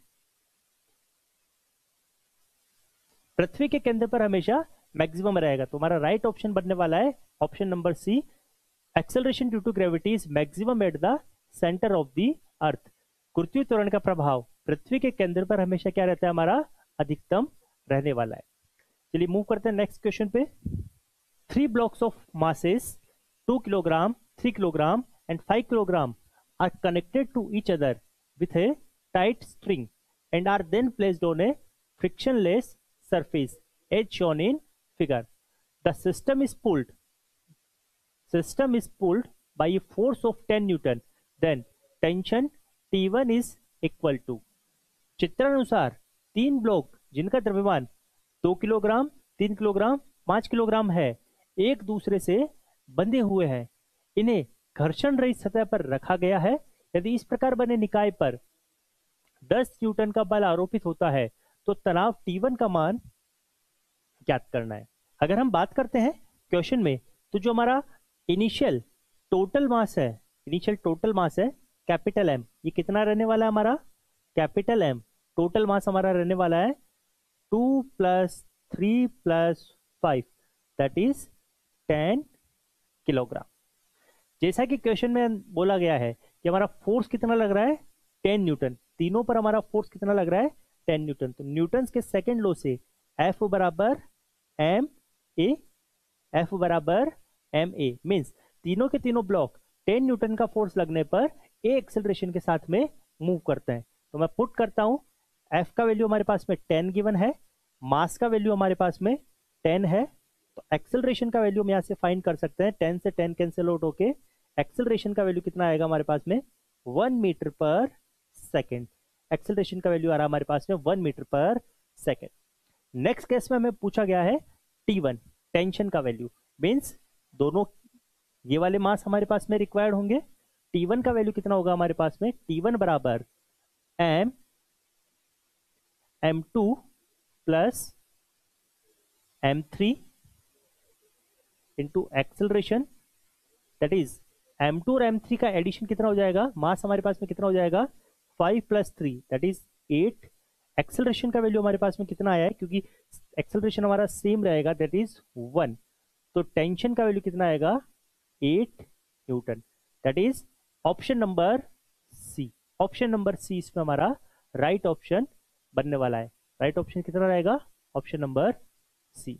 पृथ्वी के केंद्र पर हमेशा मैक्सिमम रहेगा। तो हमारा राइट ऑप्शन बनने वाला है option number C, acceleration due to gravity is maximum at the centre of the earth. गुरुत्वीय त्वरण का प्रभाव पृथ्वी के केंद्र पर हमेशा क्या रहता है, हमारा अधिकतम रहने वाला है। चलिए मूव करते हैं नेक्स्ट क्वेश्चन पे। Three blocks of masses two kilogram, three kilogram and five kilogram are connected to each other with a tight string and are then placed on a frictionless surface as shown in figure. The system is pulled system is pulled by a force of ten newton. Then tension T one is equal to। चित्रानुसार तीन block जिनका द्रव्यमान दो kilogram, तीन kilogram, पांच kilogram है, एक दूसरे से बंधे हुए हैं, इन्हें घर्षण रहित सतह पर रखा गया है। यदि इस प्रकार बने निकाय पर दस न्यूटन का बल आरोपित होता है तो तनाव टी वन का मान ज्ञात करना है। अगर हम बात करते हैं क्वेश्चन में, तो जो हमारा इनिशियल टोटल मास है, इनिशियल टोटल मास है कैपिटल एम, ये कितना रहने वाला है हमारा, कैपिटल एम। टोटल मास हमारा रहने वाला है two plus three plus five, that is ten kilogram. जैसा कि क्वेश्चन में बोला गया है कि हमारा फोर्स कितना लग रहा है, टेन न्यूटन। तीनों पर हमारा फोर्स कितना लग रहा है, टेन न्यूटन। तो न्यूटन के सेकेंड लॉ से एफ बराबर एम ए, एफ बराबर एम ए मीन्स तीनों के तीनों ब्लॉक टेन न्यूटन का फोर्स लगने पर ए एक्सेलरेशन के साथ में मूव करते हैं। तो मैं पुट करता हूं, एफ का वैल्यू हमारे पास में टेन गिवन है, मास का वैल्यू हमारे पास में टेन है, तो एक्सेलरेशन का वैल्यू हम यहाँ से फाइंड कर सकते हैं। टेन से टेन कैंसिल आउट होके एक्सेलरेशन का वैल्यू कितना आएगा हमारे पास में, one metre per second. Acceleration का वैल्यू आ रहा है हमारे पास में one metre per second. Next case में हमें पूछा गया है टी वन, टेंशन का वैल्यू, मीन्स दोनों ये वाले मास हमारे पास में रिक्वायर्ड होंगे। टी वन का वैल्यू कितना होगा हमारे पास में, टी वन बराबर M M two plus M three into acceleration, that is M two और एम थ्री का एडिशन कितना हो जाएगा, मास हमारे पास में कितना हो जाएगा, five plus three that is eight. Acceleration का वैल्यू हमारे पास में कितना आया है, क्योंकि एक्सेलरेशन हमारा सेम रहेगा, दैट इज वन। तो टेंशन का वैल्यू कितना आएगा, eight newton, that is option number C. Option number C इसमें हमारा राइट ऑप्शन बनने वाला है। राइट ऑप्शन कितना रहेगा, ऑप्शन नंबर सी।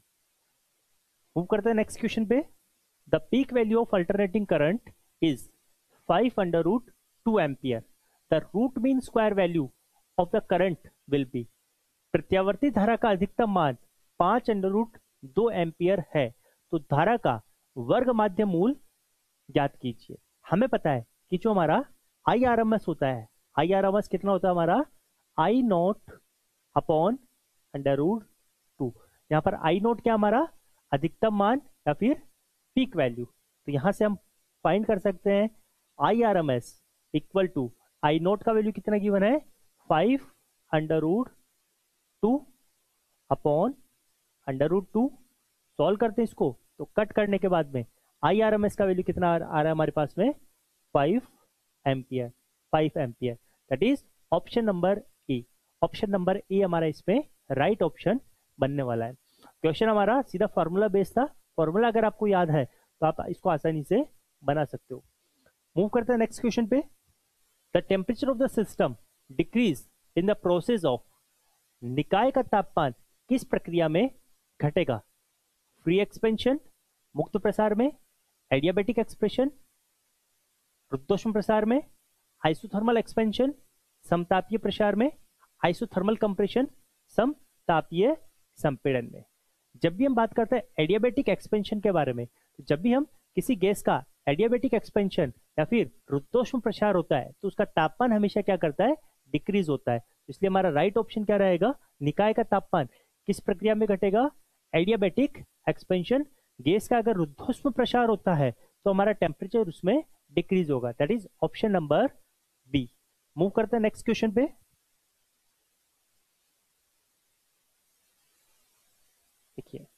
मूव करते हैं नेक्स्ट क्वेश्चन पे। The peak value of alternating current is five under root two ampere. The root mean square value of the current will be. प्रत्यावर्ती धारा का अधिकतम मान पांच अंडर रूट दो एम्पियर है, तो धारा का वर्ग माध्य मूल ज्ञात कीजिए। हमें पता है कि जो हमारा आई आर एम एस होता है, आई आर एम एस कितना होता है हमारा, I not upon under root two. यहाँ पर आई नॉट क्या हमारा अधिकतम मान या फिर पीक वैल्यू, तो यहां से हम फाइंड कर सकते हैं I R M S equal to I not का वैल्यू कितना गिवन है, five under root two upon under root two. Solve करते हैं इसको, तो कट करने के बाद में आई आर एम एस का वैल्यू कितना आ रहा है हमारे पास में, five ampere, five ampere, that is option number A. Option number A हमारा इसमें राइट ऑप्शन बनने वाला है। क्वेश्चन हमारा सीधा फॉर्मूला बेस्ड था। फॉर्मूला अगर आपको याद है तो आप इसको आसानी से बना सकते हो। मूव करते हैं नेक्स्ट क्वेश्चन पे। The temperature of the system decrease in the process of. निकाय का तापमान किस प्रक्रिया में घटेगा, फ्री एक्सपेंशन मुक्त प्रसार में, एडियाबेटिक एक्सप्रेशन रुद्धोष्म प्रसार में, आइसोथर्मल एक्सपेंशन समतापीय प्रसार में, आइसोथर्मल कंप्रेशन समतापीय संपीड़न में। जब भी हम बात करते हैं एडियाबेटिक एक्सपेंशन के बारे में, तो जब भी हम किसी गैस का एडियाबेटिक एक्सपेंशन या फिर रुद्धोष्म प्रसार होता है तो उसका तापमान हमेशा क्या करता है, डिक्रीज होता है। इसलिए हमारा राइट ऑप्शन क्या रहेगा, निकाय का तापमान किस प्रक्रिया में घटेगा, एडियाबेटिक एक्सपेंशन। गैस का अगर रुद्धोष्म प्रसार होता है तो हमारा टेम्परेचर उसमें डिक्रीज होगा, that is option number B. Move करते हैं नेक्स्ट क्वेश्चन पे। देखिए,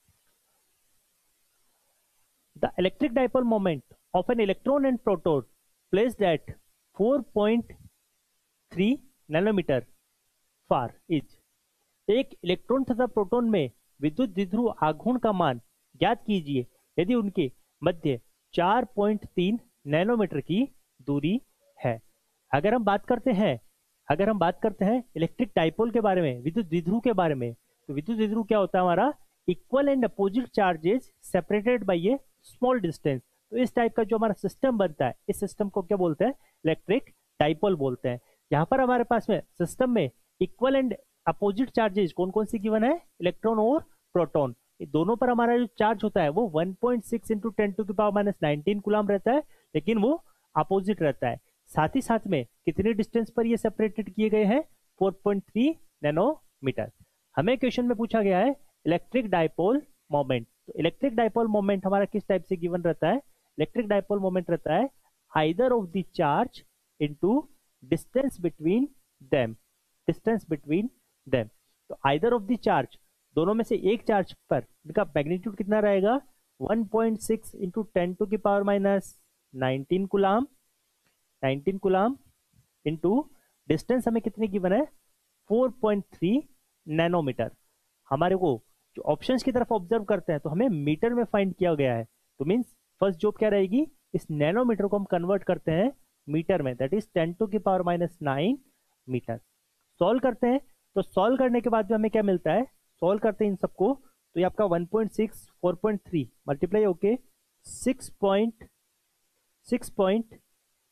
the electric dipole moment of an electron and proton placed at four point three nanometre far is. एक इलेक्ट्रॉन तथा प्रोटॉन में विद्युत द्विध्रुव आघूर्ण का मान ज्ञात कीजिए यदि उनके मध्य चार पॉइंट तीन नैनोमीटर की दूरी है। अगर हम बात करते हैं अगर हम बात करते हैं इलेक्ट्रिक डाइपोल के बारे में, विद्युत द्विध्रुव के बारे में, तो विद्युत द्विध्रुव क्या होता है हमारा, equal and opposite charges separated by a small distance. तो इस टाइप का जो हमारा सिस्टम बनता है, इस सिस्टम को क्या बोलते हैं, इलेक्ट्रिक डाइपोल बोलते हैं। यहाँ पर हमारे पास में सिस्टम में इक्वल एंड अपोजिट चार्जेस कौन कौन सी गिवन है, इलेक्ट्रॉन और प्रोटॉन। दोनों पर हमारा जो चार्ज होता है वो one point six into ten to की पावर माइनस नाइनटीन कूलम रहता है, लेकिन वो अपोजिट रहता है। साथ ही साथ में कितने डिस्टेंस पर ये सेपरेटेड किए गए हैं, फोर पॉइंट थ्री नैनोमीटर। हमें क्वेश्चन में पूछा गया है इलेक्ट्रिक डाइपोल मोमेंट, तो इलेक्ट्रिक डाइपोल मोमेंट हमारा किस टाइप से गिवन रहता है? इलेक्ट्रिक डाइपोल मोमेंट रहता है either of the charge into distance between them, distance between them. तो आइदर ऑफ द चार्ज, दोनों में से एक चार्ज पर इनका मैग्नीट्यूड कितना रहेगा? One point six into ten to की power minus nineteen coulomb, nineteen coulomb into distance हमें कितनी गिवन है? Four point three nanometre. हमारे को जो ऑप्शंस की तरफ ऑब्जर्व करते हैं तो हमें मीटर में फाइंड किया गया है, तो मींस फर्स्ट जॉब क्या रहेगी? इस नैनोमीटर को हम कन्वर्ट करते हैं मीटर में, दैट इज टेन टू की power minus nine metre. Solve करते हैं, तो सॉल्व करने के बाद में हमें क्या मिलता है? सॉल्व करते हैं इन सबको, तो ये आपका one point six, four point three multiply होके six point six point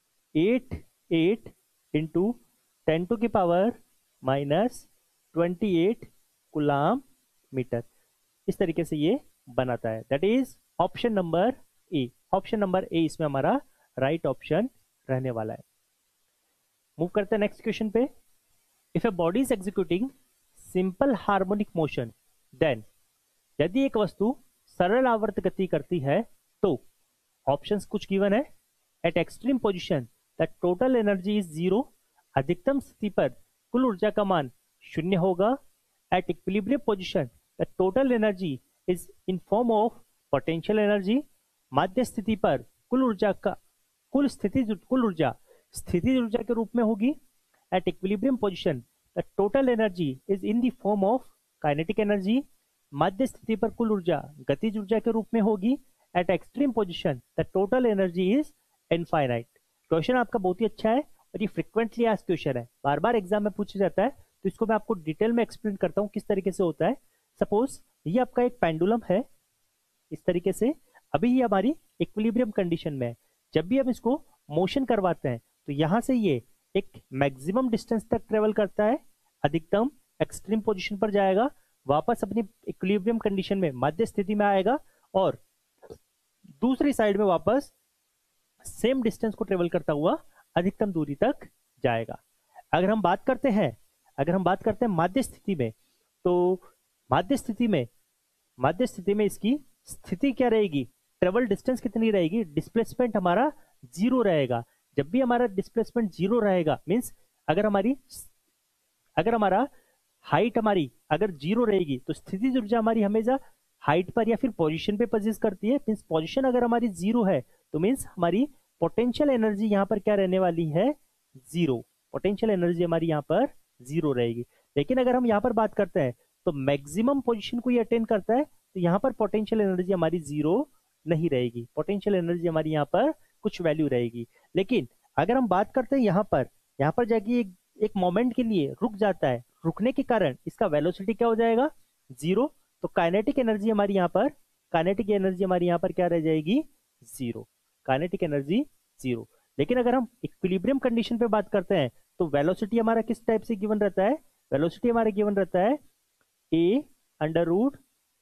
eight eight into ten to की power minus twenty eight coulomb metre. इस तरीके से ये बनाता है, that is option number A. Option number A इसमें हमारा राइट ऑप्शन रहने वाला है। मूव करते हैं नेक्स्ट क्वेश्चन पे। If a body is executing simple harmonic motion then, यदि एक वस्तु सरल आवर्त गति करती है तो ऑप्शंस कुछ गिवन है। At extreme position the total energy is zero, अधिकतम स्थिति पर कुल ऊर्जा का मान शून्य होगा। At equilibrium position the total energy is in form of potential energy, माध्य स्थिति पर कुल ऊर्जा का कुल स्थिति कुल ऊर्जा स्थिति ऊर्जा के रूप में होगी। At equilibrium position the total energy is in the form of kinetic energy, माध्य स्थिति पर कुल ऊर्जा गतिज ऊर्जा के रूप में होगी। At extreme position the total energy is infinite. Question आपका बहुत ही अच्छा है और ये फ्रिक्वेंटली आस्क्ड क्वेश्चन है, बार बार एग्जाम में पूछा जाता है, तो इसको मैं आपको डिटेल में एक्सप्लेन करता हूँ किस तरीके से होता है। सपोज ये आपका एक पेंडुलम है, इस तरीके से अभी ये हमारी इक्विलिब्रियम कंडीशन में है। जब भी हम इसको मोशन करवाते हैं तो यहाँ से ये एक मैक्सिमम डिस्टेंस तक ट्रेवल करता है, अधिकतम एक्सट्रीम पोजीशन पर जाएगा, वापस अपनी इक्विलिब्रियम कंडीशन में मध्य स्थिति में आएगा और दूसरी साइड में वापस सेम डिस्टेंस को ट्रेवल करता हुआ अधिकतम दूरी तक जाएगा। अगर हम बात करते हैं अगर हम बात करते हैं माध्य स्थिति में, तो माध्य स्थिति में माध्य स्थिति में इसकी स्थिति क्या रहेगी? ट्रेवल डिस्टेंस कितनी रहेगी? डिस्प्लेसमेंट हमारा जीरो रहेगा। जब भी हमारा डिस्प्लेसमेंट जीरो रहेगा, मींस अगर हमारी अगर हमारा हाइट हमारी अगर जीरो रहेगी तो स्थिति ऊर्जा हमारी हमेशा हाइट पर या फिर पोजीशन पे पोजिशन करती है। मींस पोजीशन अगर हमारी जीरो है तो मींस हमारी पोटेंशियल एनर्जी यहाँ पर क्या रहने वाली है? जीरो। पोटेंशियल एनर्जी हमारी यहाँ पर जीरो रहेगी। लेकिन अगर हम यहाँ पर बात करते हैं तो मैक्सिमम पोजीशन को ये अटेन करता है, तो यहाँ पर पोटेंशियल एनर्जी हमारी जीरो नहीं रहेगी, पोटेंशियल एनर्जी हमारी यहाँ पर कुछ वैल्यू रहेगी। लेकिन अगर हम बात करते हैं यहाँ पर यहाँ पर जाके एक, एक मोमेंट के लिए रुक जाता है, रुकने के कारण इसका वेलोसिटी क्या हो जाएगा? जीरो। तो काइनेटिक एनर्जी हमारी यहाँ पर काइनेटिक एनर्जी हमारी यहाँ पर क्या रह जाएगी? जीरो। Kinetic energy zero. लेकिन अगर हम इक्विलिब्रियम कंडीशन पे बात करते हैं तो वेलोसिटी हमारा किस टाइप से गिवन रहता है? वेलोसिटी हमारा गिवन रहता है A under root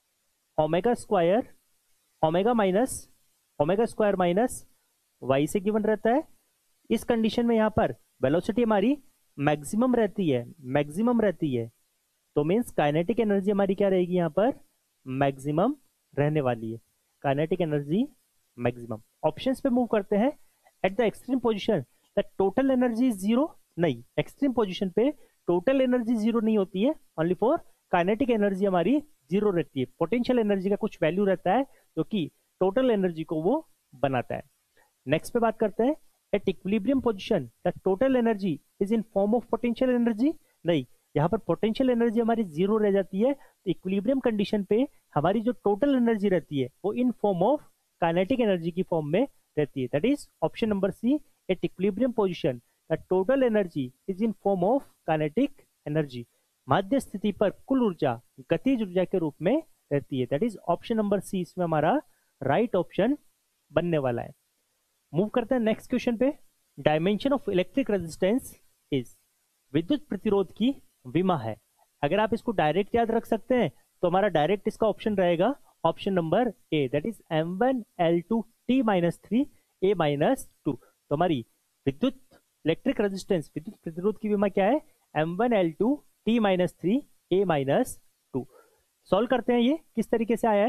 omega square omega minus omega square minus Y से गिवन रहता है। इस कंडीशन में यहाँ पर वेलोसिटी हमारी मैक्सिमम रहती है मैक्सिमम रहती है तो मीन्स काइनेटिक एनर्जी हमारी क्या रहेगी? यहाँ पर मैक्सिमम रहने वाली है, काइनेटिक एनर्जी मैक्सिमम। ऑप्शंस पे मूव करते हैं। At the extreme position the total energy is zero, नहीं, एक्सट्रीम पोजीशन पे टोटल एनर्जी जीरो नहीं होती है, ओनली फॉर काइनेटिक एनर्जी हमारी जीरो रहती है। पोटेंशियल एनर्जी का कुछ वैल्यू रहता है जो कि टोटल एनर्जी को वो बनाता है। नेक्स्ट पे बात करते हैं। At equilibrium position the total energy is in form of potential energy, नहीं, यहाँ पर पोटेंशियल एनर्जी हमारी जीरो रह जाती है। तो इक्विलिब्रियम कंडीशन पे हमारी जो टोटल एनर्जी रहती है वो in form of kinetic energy की फॉर्म में रहती है, that is option number C. At equilibrium position the total energy is in form of kinetic energy, माध्य स्थिति पर कुल ऊर्जा गतिज ऊर्जा के रूप में रहती है, that is option number C इसमें हमारा राइट ऑप्शन बनने वाला है। मूव करते हैं नेक्स्ट क्वेश्चन पे। Dimension of electric resistance is, विद्युत प्रतिरोध की विमा है। अगर आप इसको डायरेक्ट याद रख सकते हैं तो हमारा डायरेक्ट इसका ऑप्शन रहेगा option number A, that is M one L two T minus three A minus two. तो हमारी विद्युत इलेक्ट्रिक रेजिस्टेंस विद्युत प्रतिरोध की विमा क्या है? M one L two T minus three A minus two. Solve करते हैं ये किस तरीके से आया है।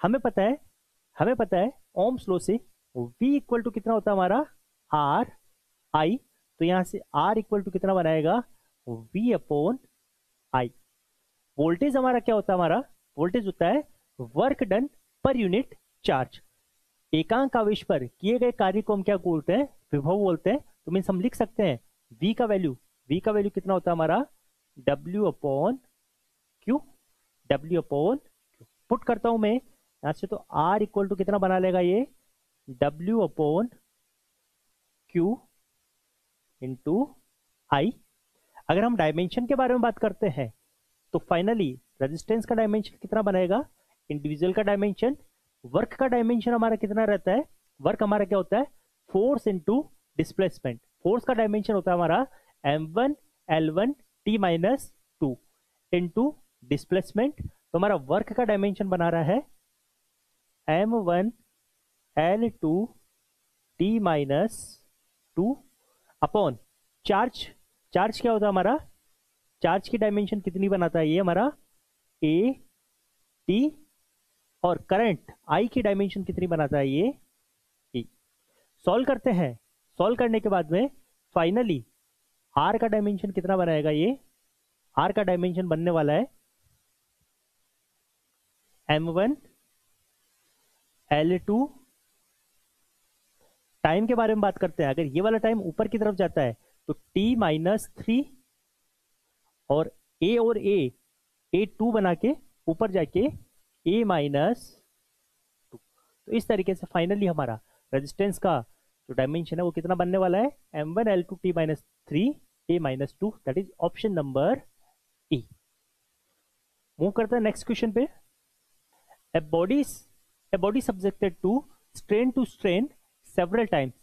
हमें पता है हमें पता है ओम्स लॉ से V इक्वल टू कितना होता है हमारा आर आई, तो यहां से R इक्वल टू कितना बनाएगा V अपॉन आई। वोल्टेज हमारा क्या होता है, हमारा वोल्टेज होता है work done per unit charge. एकांक आवेश पर किए गए कार्य को हम क्या बोलते हैं, विभव बोलते हैं। तो मीन्स हम लिख सकते हैं V का वैल्यू V का वैल्यू कितना होता है हमारा W upon Q, W upon Q। Put करता हूं मैं यहां से, तो R इक्वल टू कितना बना लेगा ये W upon Q into I. अगर हम डायमेंशन के बारे में बात करते हैं तो फाइनली रेजिस्टेंस का डायमेंशन कितना बनेगा, इंडिविजुअल का डायमेंशन। वर्क का डायमेंशन हमारा कितना रहता है, वर्क हमारा क्या होता है फोर्स इंटू डिस्प्लेसमेंट। फोर्स का डायमेंशन होता है हमारा M one L one T minus two into displacement. तो हमारा वर्क का डायमेंशन बना रहा है M one L two T minus two upon charge. Charge क्या होता है हमारा, चार्ज की डायमेंशन कितनी बनाता है ये हमारा ए टी, और करंट आई की डायमेंशन कितनी बनाता है ये ई। सॉल्व करते हैं, सॉल्व करने के बाद में फाइनली आर का डायमेंशन कितना बनाएगा, ये आर का डायमेंशन बनने वाला है M one L two. Time के बारे में बात करते हैं, अगर ये वाला टाइम ऊपर की तरफ जाता है तो टी माइनस थ्री, और ए और ए ए टू बना के ऊपर जाके ए माइनस टू। तो इस तरीके से फाइनली हमारा रेजिस्टेंस का जो डायमेंशन है वो कितना बनने वाला है M one L two T minus three A minus two. That is option number E. Move करते हैं नेक्स्ट क्वेश्चन पे। A body a body subjected to strain to strain several times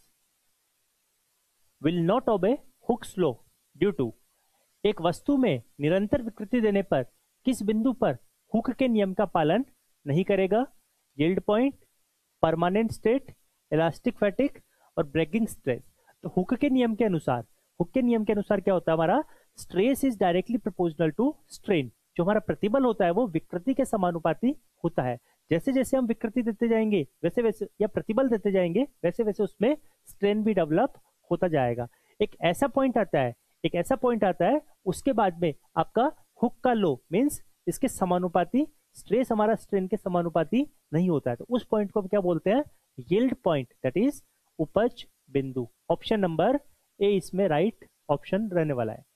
will not obey Hooke's law due to. एक वस्तु में निरंतर विकृति देने पर किस बिंदु पर हुक के नियम का पालन नहीं करेगा, yield point, permanent state, elastic fatigue और ब्रेकिंग स्ट्रेस। तो हुक के नियम के अनुसार हुक के नियम के अनुसार क्या होता है हमारा, stress is directly proportional to strain. जो हमारा प्रतिबल होता है वो विकृति के समानुपाती होता है। जैसे जैसे हम विकृति देते जाएंगे वैसे वैसे, या प्रतिबल देते जाएंगे वैसे वैसे उसमें स्ट्रेन भी डेवलप होता जाएगा। एक ऐसा पॉइंट आता है एक ऐसा पॉइंट आता है उसके बाद में आपका हुक का लो मींस इसके समानुपाती, स्ट्रेस हमारा स्ट्रेन के समानुपाती नहीं होता है। तो उस पॉइंट को हम क्या बोलते हैं, यील्ड पॉइंट, दैट इज उपज बिंदु। ऑप्शन नंबर ए इसमें राइट ऑप्शन रहने वाला है।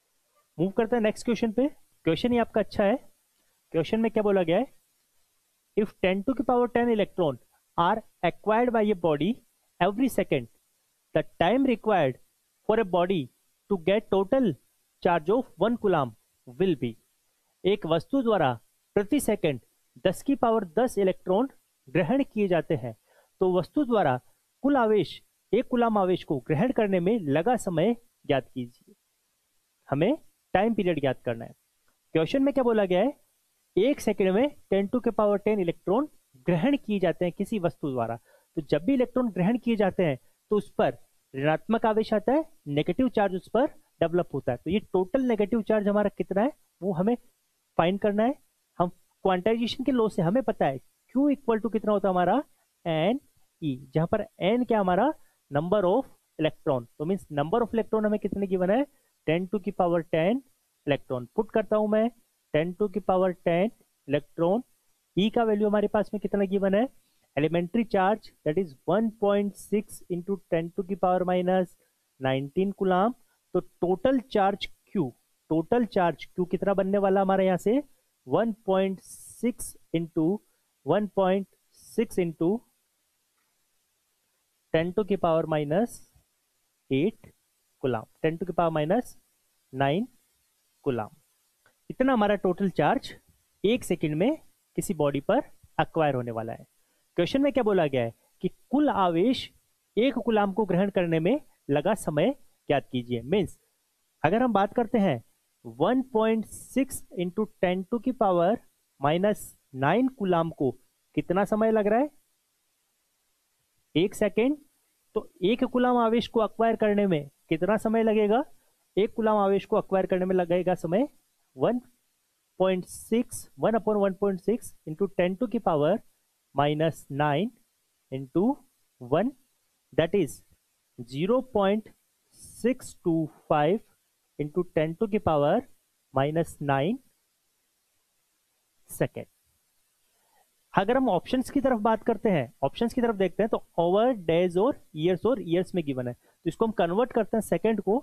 मूव करते हैं नेक्स्ट क्वेश्चन पे। क्वेश्चन ही आपका अच्छा है। क्वेश्चन में क्या बोला गया है, इफ टेन टू की power ten electron are acquired by a body every second, the time required for a body to get total charge of one coulomb will be. एक वस्तु द्वारा प्रति सेकंड दस की पावर दस इलेक्ट्रॉन ग्रहण किए जाते हैं, तो वस्तु द्वारा कुल आवेश एक कूलाम आवेश को ग्रहण करने में लगा समय ज्ञात कीजिए। हमें टाइम पीरियड ज्ञात करना है। क्वेश्चन में क्या बोला गया है, एक सेकंड में टेन टू के पावर टेन इलेक्ट्रॉन ग्रहण किए जाते हैं किसी वस्तु द्वारा। तो जब भी इलेक्ट्रॉन ग्रहण किए जाते हैं तो उस पर ऋणात्मक आवेश आता है, नेगेटिव चार्ज उस पर डेवलप होता है। तो ये टोटल नेगेटिव चार्ज हमारा कितना है वो हमें फाइंड करना है। हम क्वांटाइजेशन के लॉ से हमें पता है Q इक्वल टू कितना होता है हमारा एन ई, जहां पर n क्या हमारा नंबर ऑफ इलेक्ट्रॉन। तो मीन्स नंबर ऑफ इलेक्ट्रॉन हमें कितने गिवन है, टेन टू की पावर टेन इलेक्ट्रॉन। पुट करता हूं मैं टेन टू की पावर टेन इलेक्ट्रॉन। ई का वैल्यू हमारे पास में कितना गिवन है, elementary charge that is one point six into ten to की पावर माइनस नाइनटीन कूलाम। तो total charge Q, total charge Q कितना बनने वाला हमारे यहाँ से one point six into one point six into ten to की power minus eight coulomb, ten to की पावर माइनस नाइन कूलाम। इतना हमारा टोटल चार्ज एक सेकंड में किसी बॉडी पर एक्वायर होने वाला है। क्वेश्चन में क्या बोला गया है कि कुल आवेश एक कूलाम को ग्रहण करने में लगा समय ज्ञात कीजिए। मीन्स अगर हम बात करते हैं one point six into ten to की पावर माइनस नाइन कूलाम को कितना समय लग रहा है, एक सेकेंड। तो एक कूलाम आवेश को एक्वायर करने में कितना समय लगेगा, एक कूलाम आवेश को एक्वायर करने में लगेगा समय one point six, one upon one point six into ten to की power minus nine into one, that is zero point six two five into ten to की पावर माइनस नाइन सेकेंड। अगर हम options की तरफ बात करते हैं, options की तरफ देखते हैं, तो ओवर, डेज और ईयर्स और ईयर्स में गिवन है, तो इसको हम कन्वर्ट करते हैं सेकेंड को।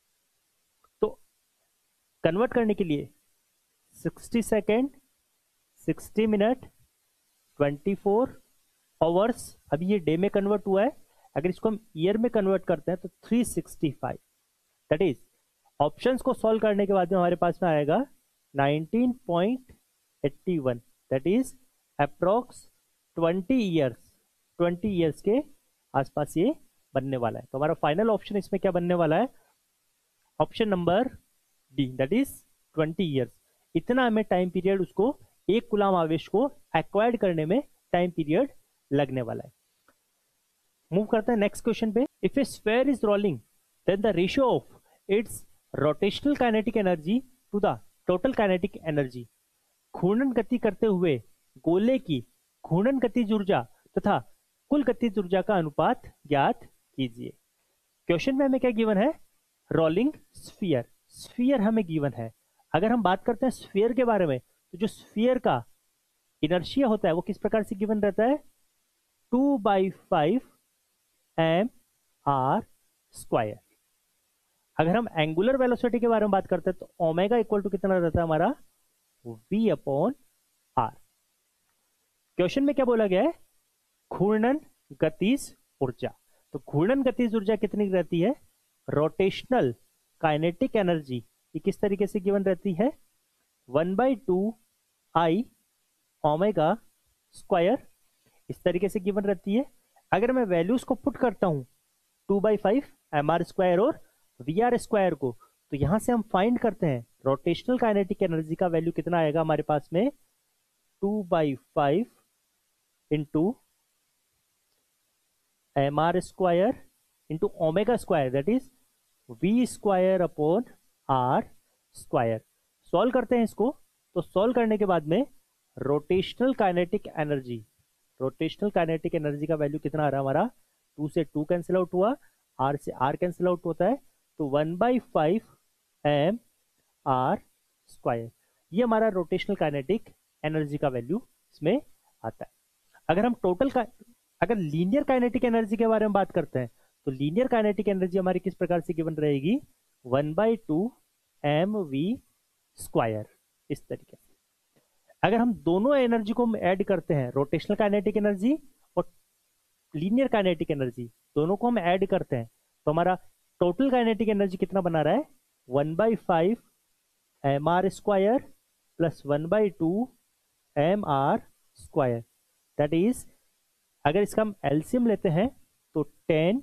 तो कन्वर्ट करने के लिए sixty second, sixty minute, twenty four hours, अभी ये डे में कन्वर्ट हुआ है, अगर इसको हम ईयर में कन्वर्ट करते हैं तो three sixty five, that is options को सॉल्व करने के बाद में हमारे पास में आएगा nineteen point eighty one, that is approx twenty years, twenty years के आसपास ये बनने वाला है। तो हमारा फाइनल ऑप्शन इसमें क्या बनने वाला है? Option number D, that is twenty years. इतना हमें टाइम पीरियड उसको, एक कूलाम आवेश को एक्वायर्ड करने में टाइम पीरियड लगने वाला है। मूव करते हैं नेक्स्ट क्वेश्चन पे। If a sphere is rolling then the ratio of its rotational kinetic energy to the total kinetic energy. घूर्णन गति करते हुए गोले की घूर्णन गतिज ऊर्जा तथा कुल गतिज ऊर्जा का अनुपात ज्ञात कीजिए। क्वेश्चन में हमें क्या गिवन है? रोलिंग स्फीयर, स्फीयर हमें गिवन है। अगर हम बात करते हैं स्फीयर के बारे में, तो जो स्फीयर का इनर्शिया होता है वो किस प्रकार से गिवन रहता है? Two by five M R square. अगर हम एंगुलर वेलोसिटी के बारे में बात करते हैं तो ओमेगा इक्वल टू कितना रहता है हमारा? v upon are. क्वेश्चन में क्या बोला गया है? घूर्णन गतिज ऊर्जा। तो घूर्णन गतिज ऊर्जा कितनी रहती है? रोटेशनल काइनेटिक एनर्जी ये किस तरीके से गिवन रहती है? One by two I omega square, इस तरीके से गिवन रहती है। अगर मैं वैल्यूज को पुट करता हूं two by five M R square और वी आर स्क्वायर को, तो यहां से हम फाइंड करते हैं रोटेशनल काइनेटिक एनर्जी का वैल्यू कितना आएगा हमारे पास में? Two by five into M R square into omega square, that is V square upon R square. Solve करते हैं इसको, तो सॉल्व करने के बाद में rotational kinetic energy, rotational kinetic energy का वैल्यू कितना आ रहा है हमारा? टू से टू कैंसिल आउट हुआ, आर से आर कैंसिल आउट होता है, तो one by five M R square, ये हमारा रोटेशनल काइनेटिक एनर्जी का वैल्यू इसमें आता है। अगर हम टोटल का, अगर लीनियर काइनेटिक एनर्जी के बारे में बात करते हैं, तो लीनियर काइनेटिक एनर्जी हमारी किस प्रकार से गिवन रहेगी? One by two M V square, इस तरीके से। अगर हम दोनों एनर्जी को ऐड करते हैं, रोटेशनल काइनेटिक एनर्जी और लीनियर काइनेटिक एनर्जी, दोनों को हम ऐड करते हैं, तो हमारा टोटल काइनेटिक एनर्जी कितना बना रहा है? One by five M R square plus one by two M R square, that is, अगर इसका हम एलसीएम लेते हैं तो ten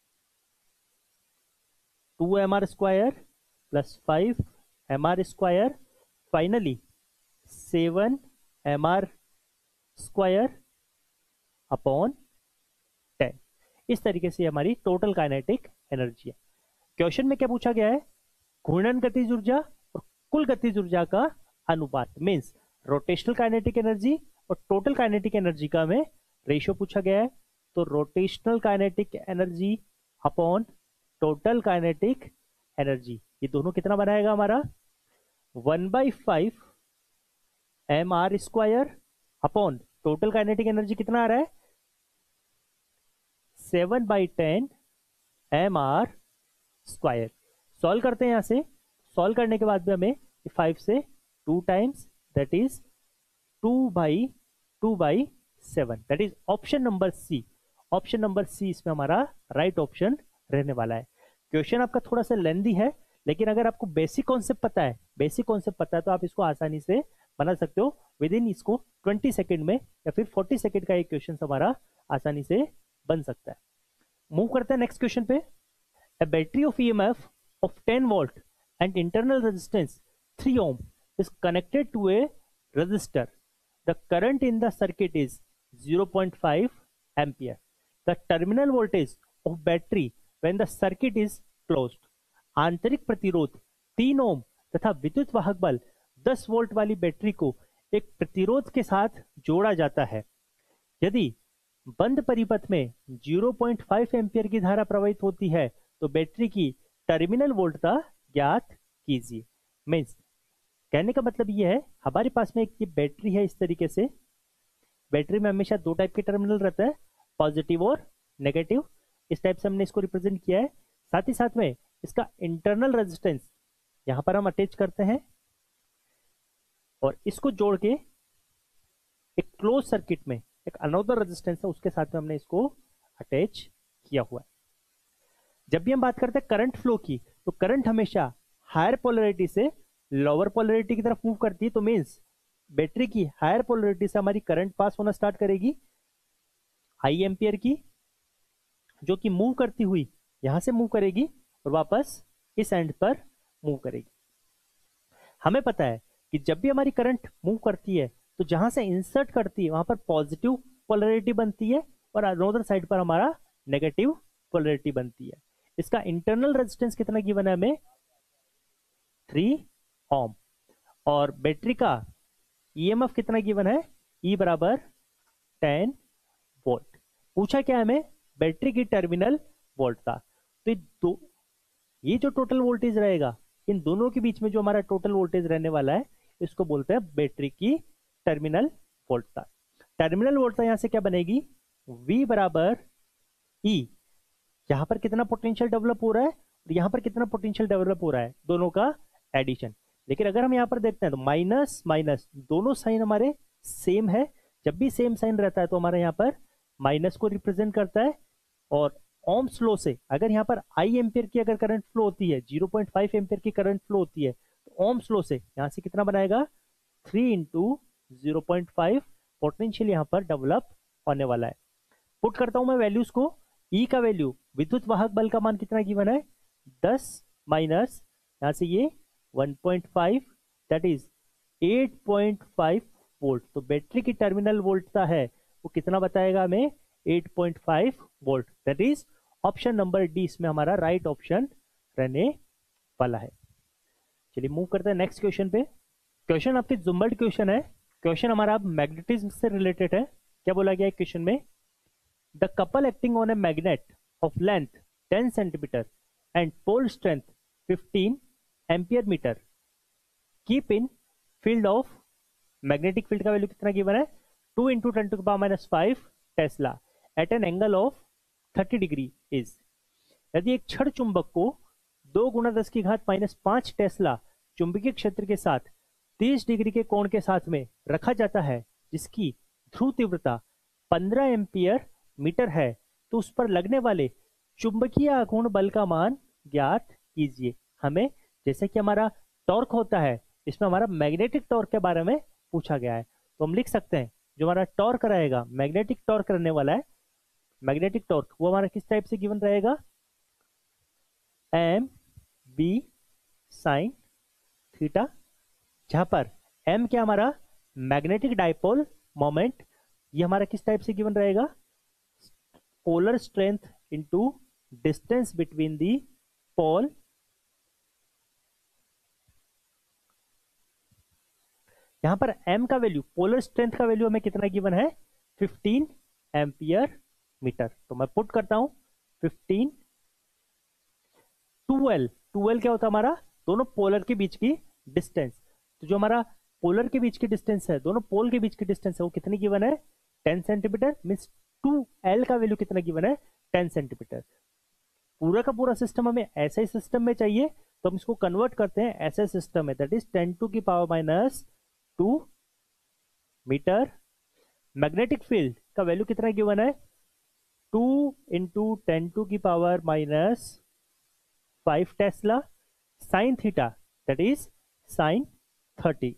two M R square plus five M R square, finally seven M R square upon ten. इस तरीके से हमारी टोटल काइनेटिक एनर्जी है। क्वेश्चन में क्या पूछा गया है? घूर्णन गतिज ऊर्जा और कुल गतिज ऊर्जा का अनुपात, मींस रोटेशनल काइनेटिक एनर्जी और टोटल काइनेटिक एनर्जी का हमें रेशियो पूछा गया है। तो rotational kinetic energy upon total kinetic energy, ये दोनों कितना बनाएगा हमारा? One by five M R square upon total kinetic energy कितना आ रहा है? Seven by ten M R square. Solve करते हैं, यहां से सॉल्व करने के बाद में हमें फाइव से two times, that is two by two by seven, that is option number C. Option number C इसमें हमारा राइट ऑप्शन रहने वाला है। क्वेश्चन आपका थोड़ा सा लेंदी है, लेकिन अगर आपको बेसिक कॉन्सेप्ट पता है, बेसिक कॉन्सेप्ट पता है तो आप इसको आसानी से बना सकते हो। विद इन इसको ट्वेंटी सेकेंड में या फिर फोर्टी सेकेंड का एक क्वेश्चन हमारा आसानी से बन सकता है। मूव करते हैं नेक्स्ट क्वेश्चन पे। A battery of E M F of ten volt and internal resistance three ohm is connected to a resistor. The current in the circuit is zero point five ampere. The terminal voltage of battery when the circuit is closed. आंतरिक प्रतिरोध तीन ओम तथा विद्युत वाहक बल दस volt वाली battery को एक प्रतिरोध के साथ जोड़ा जाता है। यदि बंद परिपथ में ज़ीरो पॉइंट फाइव एम्पियर की धारा प्रवाहित होती है तो बैटरी की टर्मिनल वोल्टता ज्ञात कीजिए। मीन्स कहने का मतलब ये है, हमारे पास में एक ये बैटरी है इस तरीके से। बैटरी में हमेशा दो टाइप के टर्मिनल रहता है, पॉजिटिव और नेगेटिव। इस टाइप से हमने इसको रिप्रेजेंट किया है। साथ ही साथ में इसका इंटरनल रेजिस्टेंस यहां पर हम अटैच करते हैं और इसको जोड़ के एक क्लोज सर्किट में एक अनदर रेजिस्टेंस है उसके साथ में हमने इसको अटैच किया हुआ है। जब भी हम बात करते हैं करंट फ्लो की, तो करंट हमेशा हायर पोलैरिटी से लोअर पोलैरिटी की तरफ मूव करती है। तो मींस बैटरी की हायर पोलैरिटी से हमारी करंट पास होना स्टार्ट करेगी हाई एम्पियर की, जो कि मूव करती हुई यहां से मूव करेगी और वापस इस एंड पर मूव करेगी। हमें पता है कि जब भी हमारी करंट मूव करती है तो जहां से इंसर्ट करती है वहां पर पॉजिटिव पोलैरिटी बनती है और अनदर साइड पर हमारा नेगेटिव पोलैरिटी बनती है। इसका इंटरनल रेजिस्टेंस कितना गिवन है हमें, थ्री ओम। और बैटरी का ईएमएफ कितना गिवन है, ई बराबर टेन वोल्ट। पूछा क्या हमें, बैटरी की टर्मिनल वोल्ट था। तो ये दो ये जो टोटल वोल्टेज रहेगा, इन दोनों के बीच में जो हमारा टोटल वोल्टेज रहने वाला है, इसको बोलते हैं बैटरी की टर्मिनल वोल्टता। टर्मिनल वोल्टता यहां से क्या बनेगी, V बराबर ई। यहां पर कितना पोटेंशियल डेवलप हो रहा है और यहां पर कितना पोटेंशियल डेवलप हो रहा है, दोनों का एडिशन। लेकिन अगर हम यहां पर देखते हैं तो माइनस माइनस दोनों साइन हमारे सेम है। जब भी सेम साइन रहता है तो हमारे यहाँ पर माइनस को रिप्रेजेंट करता है। और ओम्स लॉ से अगर यहाँ पर आई एम्पियर की अगर करंट फ्लो होती है, ज़ीरो पॉइंट फाइव एम्पियर की करंट फ्लो होती है, तो ओम्स लॉ से यहाँ से कितना बनाएगा, three into zero point five potential यहाँ पर डेवलप होने वाला है। पुट करता हूं मैं वैल्यूज को। ई का वैल्यू, विद्युत वाहक बल का मान कितना गिवन है, दस माइनस यहाँ से ये one point five, that is eight point five volt. तो बैटरी की टर्मिनल वोल्टता है वो कितना बताएगा हमें, eight point five volt. That is option number D इसमें हमारा राइट ऑप्शन रहने वाला है। चलिए मूव करते हैं नेक्स्ट क्वेश्चन पे। क्वेश्चन आपके जुम्बल्ड क्वेश्चन है। क्वेश्चन हमारा मैग्नेटिज्म से रिलेटेड है। क्या बोला गया है क्वेश्चन में, the couple acting on a magnet of length ten centimetre and pole strength fifteen ampere metre keep in field of, magnetic field का वैल्यू कितना गिवन है, two into ten to power minus five tesla at an angle of thirty degree is. यदि एक छड़ चुंबक को दो गुना दस की घात माइनस पांच टेस्ला चुंबकीय क्षेत्र के साथ तीस डिग्री के कोण के साथ में रखा जाता है, जिसकी ध्रुव तीव्रता पंद्रह एम्पियर मीटर है, तो उस पर लगने वाले चुंबकीय आघूर्ण बल का मान ज्ञात कीजिए। हमें जैसे कि हमारा टॉर्क होता है, इसमें हमारा मैग्नेटिक टॉर्क के बारे में पूछा गया है, तो हम लिख सकते हैं जो हमारा टॉर्क रहेगा, मैग्नेटिक टॉर्क रहने वाला है, मैग्नेटिक टॉर्क वो हमारा किस टाइप से गिवन रहेगा, एम बी साइन थीटा, जहां पर एम क्या हमारा मैग्नेटिक डाइपोल मोमेंट, ये हमारा किस टाइप से गिवन रहेगा, polar strength into distance between the pole. यहां पर m का वैल्यू, पोलर स्ट्रेंथ का वैल्यू हमें कितना गिवन है, फिफ्टीन एम्पियर मीटर। तो मैं पुट करता हूं fifteen, two L, two L क्या होता है हमारा, दोनों पोलर के बीच की डिस्टेंस। तो जो हमारा पोलर के बीच की डिस्टेंस है, दोनों पोल के बीच की डिस्टेंस है, वो कितनी गिवन है, ten centimetre. Means two L का वैल्यू कितना गिवन है, टेन सेंटीमीटर। पूरा का पूरा सिस्टम हमें ऐसे ही सिस्टम में चाहिए, तो हम इसको कन्वर्ट करते हैं ऐसे सिस्टम में, दैट इज टेन टू की power minus two metre. Magnetic field का वैल्यू कितना गिवन है, टू इंटू टेन टू की power minus five tesla, sine theta that is sine thirty,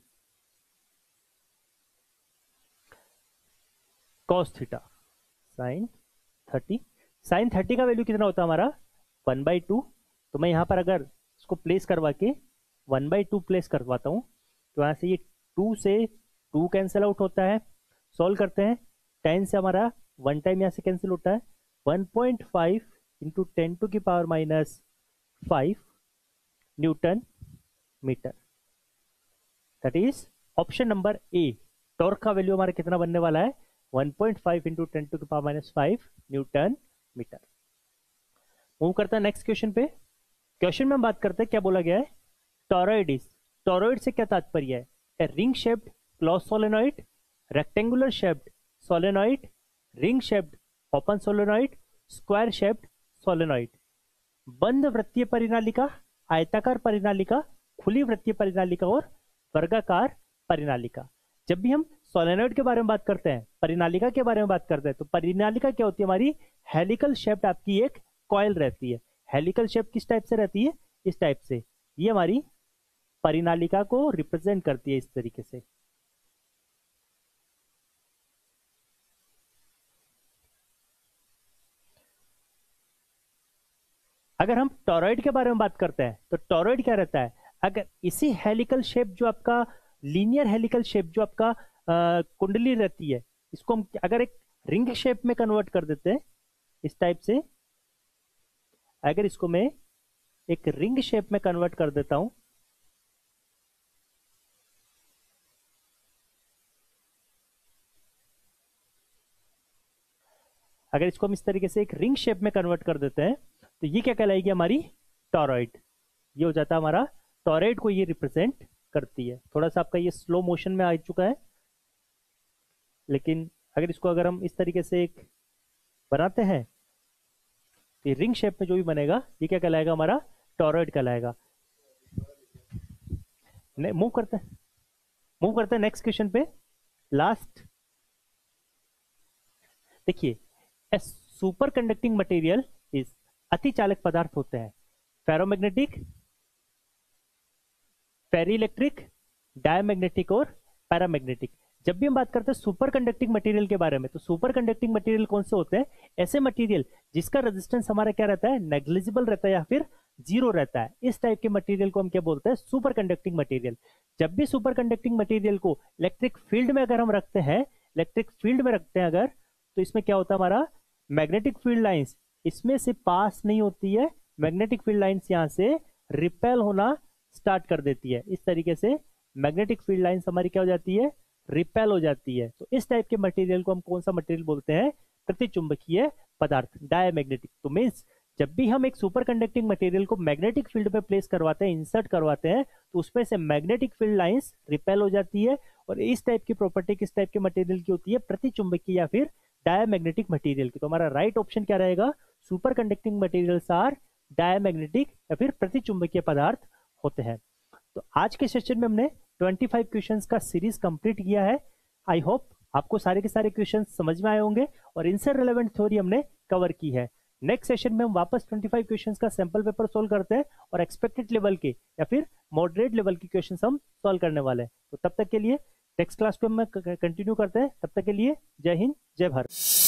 cos theta sine thirty. Sine thirty का value कितना होता है हमारा, वन बाई टू। तो मैं यहां पर अगर इसको प्लेस करवा के वन बाई टू प्लेस करवाता हूं, तो यहां से ये टू से टू कैंसिल आउट होता है। सॉल्व करते हैं, टेन से हमारा वन टाइम यहां से कैंसिल होता है, one point five into ten to की power minus five newton metre. That is option number A. Torque का वैल्यू हमारा कितना बनने वाला है, one point five into ten to the power minus five newton metre. Move करता है next question पे। क्वेश्चन में हम बात करते हैं, क्या बोला गया है, टॉरॉइड इज, टॉरॉइड से क्या तात्पर्य है, a ring shaped close solenoid, rectangular shaped solenoid, ring shaped open solenoid, square shaped solenoid. बंद वृत्तीय परिनालिका, आयताकार परिनालिका, खुली वृत्तीय परिनालिका और वर्गाकार परिनालिका। जब भी हम सोलेनॉइड के बारे में बात करते हैं, परिनालिका के बारे में बात करते हैं, तो परिनालिका क्या होती है, हमारी हेलिकल शेप्ड आपकी एक कॉइल रहती है। हेलिकल शेप किस टाइप से रहती है, इस टाइप से। ये हमारी परिनालिका को रिप्रेजेंट करती है इस तरीके से। अगर हम टॉरॉइड के बारे में बात करते हैं, तो टॉरॉइड क्या रहता है, अगर इसी हेलिकल शेप जो आपका लीनियर हेलिकल शेप जो आपका आ, कुंडली रहती है, इसको हम अगर एक रिंग शेप में कन्वर्ट कर देते हैं इस टाइप से, अगर इसको मैं एक रिंग शेप में कन्वर्ट कर देता हूं, अगर इसको हम इस तरीके से एक रिंग शेप में कन्वर्ट कर देते हैं, तो ये क्या कहलाएगी, हमारी टॉरॉइड। ये हो जाता है हमारा टॉरॉइड को ये रिप्रेजेंट करती है। थोड़ा सा आपका ये स्लो मोशन में आ चुका है, लेकिन अगर इसको अगर हम इस तरीके से एक बनाते हैं, तो ये रिंग शेप में जो भी बनेगा, ये क्या कहलाएगा, हमारा टॉरॉइड कहलाएगा। मूव करते हैं मूव करते हैं नेक्स्ट क्वेश्चन पे। लास्ट देखिए, a super conducting material is, अति चालक पदार्थ होते हैं फेरोमैग्नेटिक, फेरी इलेक्ट्रिक, डायमैग्नेटिक और पैरामैग्नेटिक। जब भी हम बात करते हैं सुपर कंडक्टिंग मटेरियल के बारे में, तो सुपर कंडक्टिंग मटेरियल कौन से होते हैं, ऐसे मटेरियल जिसका रेजिस्टेंस हमारा क्या रहता है, नेग्लिजिबल रहता है या फिर जीरो रहता है। इस टाइप के मटेरियल को हम क्या बोलते हैं, सुपर कंडक्टिंग मटेरियल। जब भी सुपर कंडक्टिंग मटेरियल को इलेक्ट्रिक फील्ड में अगर हम रखते हैं, इलेक्ट्रिक फील्ड में रखते हैं अगर, तो इसमें क्या होता है, हमारा मैग्नेटिक फील्ड लाइंस इसमें से पास नहीं होती है, मैग्नेटिक फील्ड लाइंस यहां से रिपेल होना स्टार्ट कर देती है। इस तरीके से मैग्नेटिक फील्ड लाइंस हमारी क्या हो जाती है, रिपेल हो जाती है। तो इस टाइप के मटेरियल को हम कौन सा मटेरियल बोलते हैं, प्रतिचुंबकीय पदार्थ, डायमैग्नेटिक। तो मींस जब भी हम एक सुपर कंडक्टिंग मटेरियल को मैग्नेटिक फील्ड पे प्लेस करवाते हैं, इंसर्ट करवाते हैं, तो उसमें से मैग्नेटिक फील्ड लाइंस रिपेल हो जाती है। और इस टाइप की प्रॉपर्टी किस टाइप के मटेरियल की होती है, प्रतिचुंबकीय या फिर डायमैग्नेटिक मटेरियल की। तो हमारा राइट ऑप्शन क्या रहेगा, super conducting materials are diamagnetic या फिर प्रतिचुंबकीय पदार्थ होते हैं। तो आज के सेशन में हमने पच्चीस क्वेश्चंस का सीरीज कंप्लीट किया है। आई होप आपको सारे के सारे क्वेश्चंस समझ में आए होंगे और इनसे रिलेवेंट थ्योरी हमने कवर की है। नेक्स्ट सेशन में हम वापस पच्चीस क्वेश्चंस का सैंपल पेपर सोल्व करते हैं और एक्सपेक्टेड लेवल के या फिर मॉडरेट लेवल के क्वेश्चंस हम सोल्व करने वाले हैं। तो तब तक के लिए नेक्स्ट क्लास पे हम कंटिन्यू करते हैं। तब तक के लिए जय हिंद, जय भारत।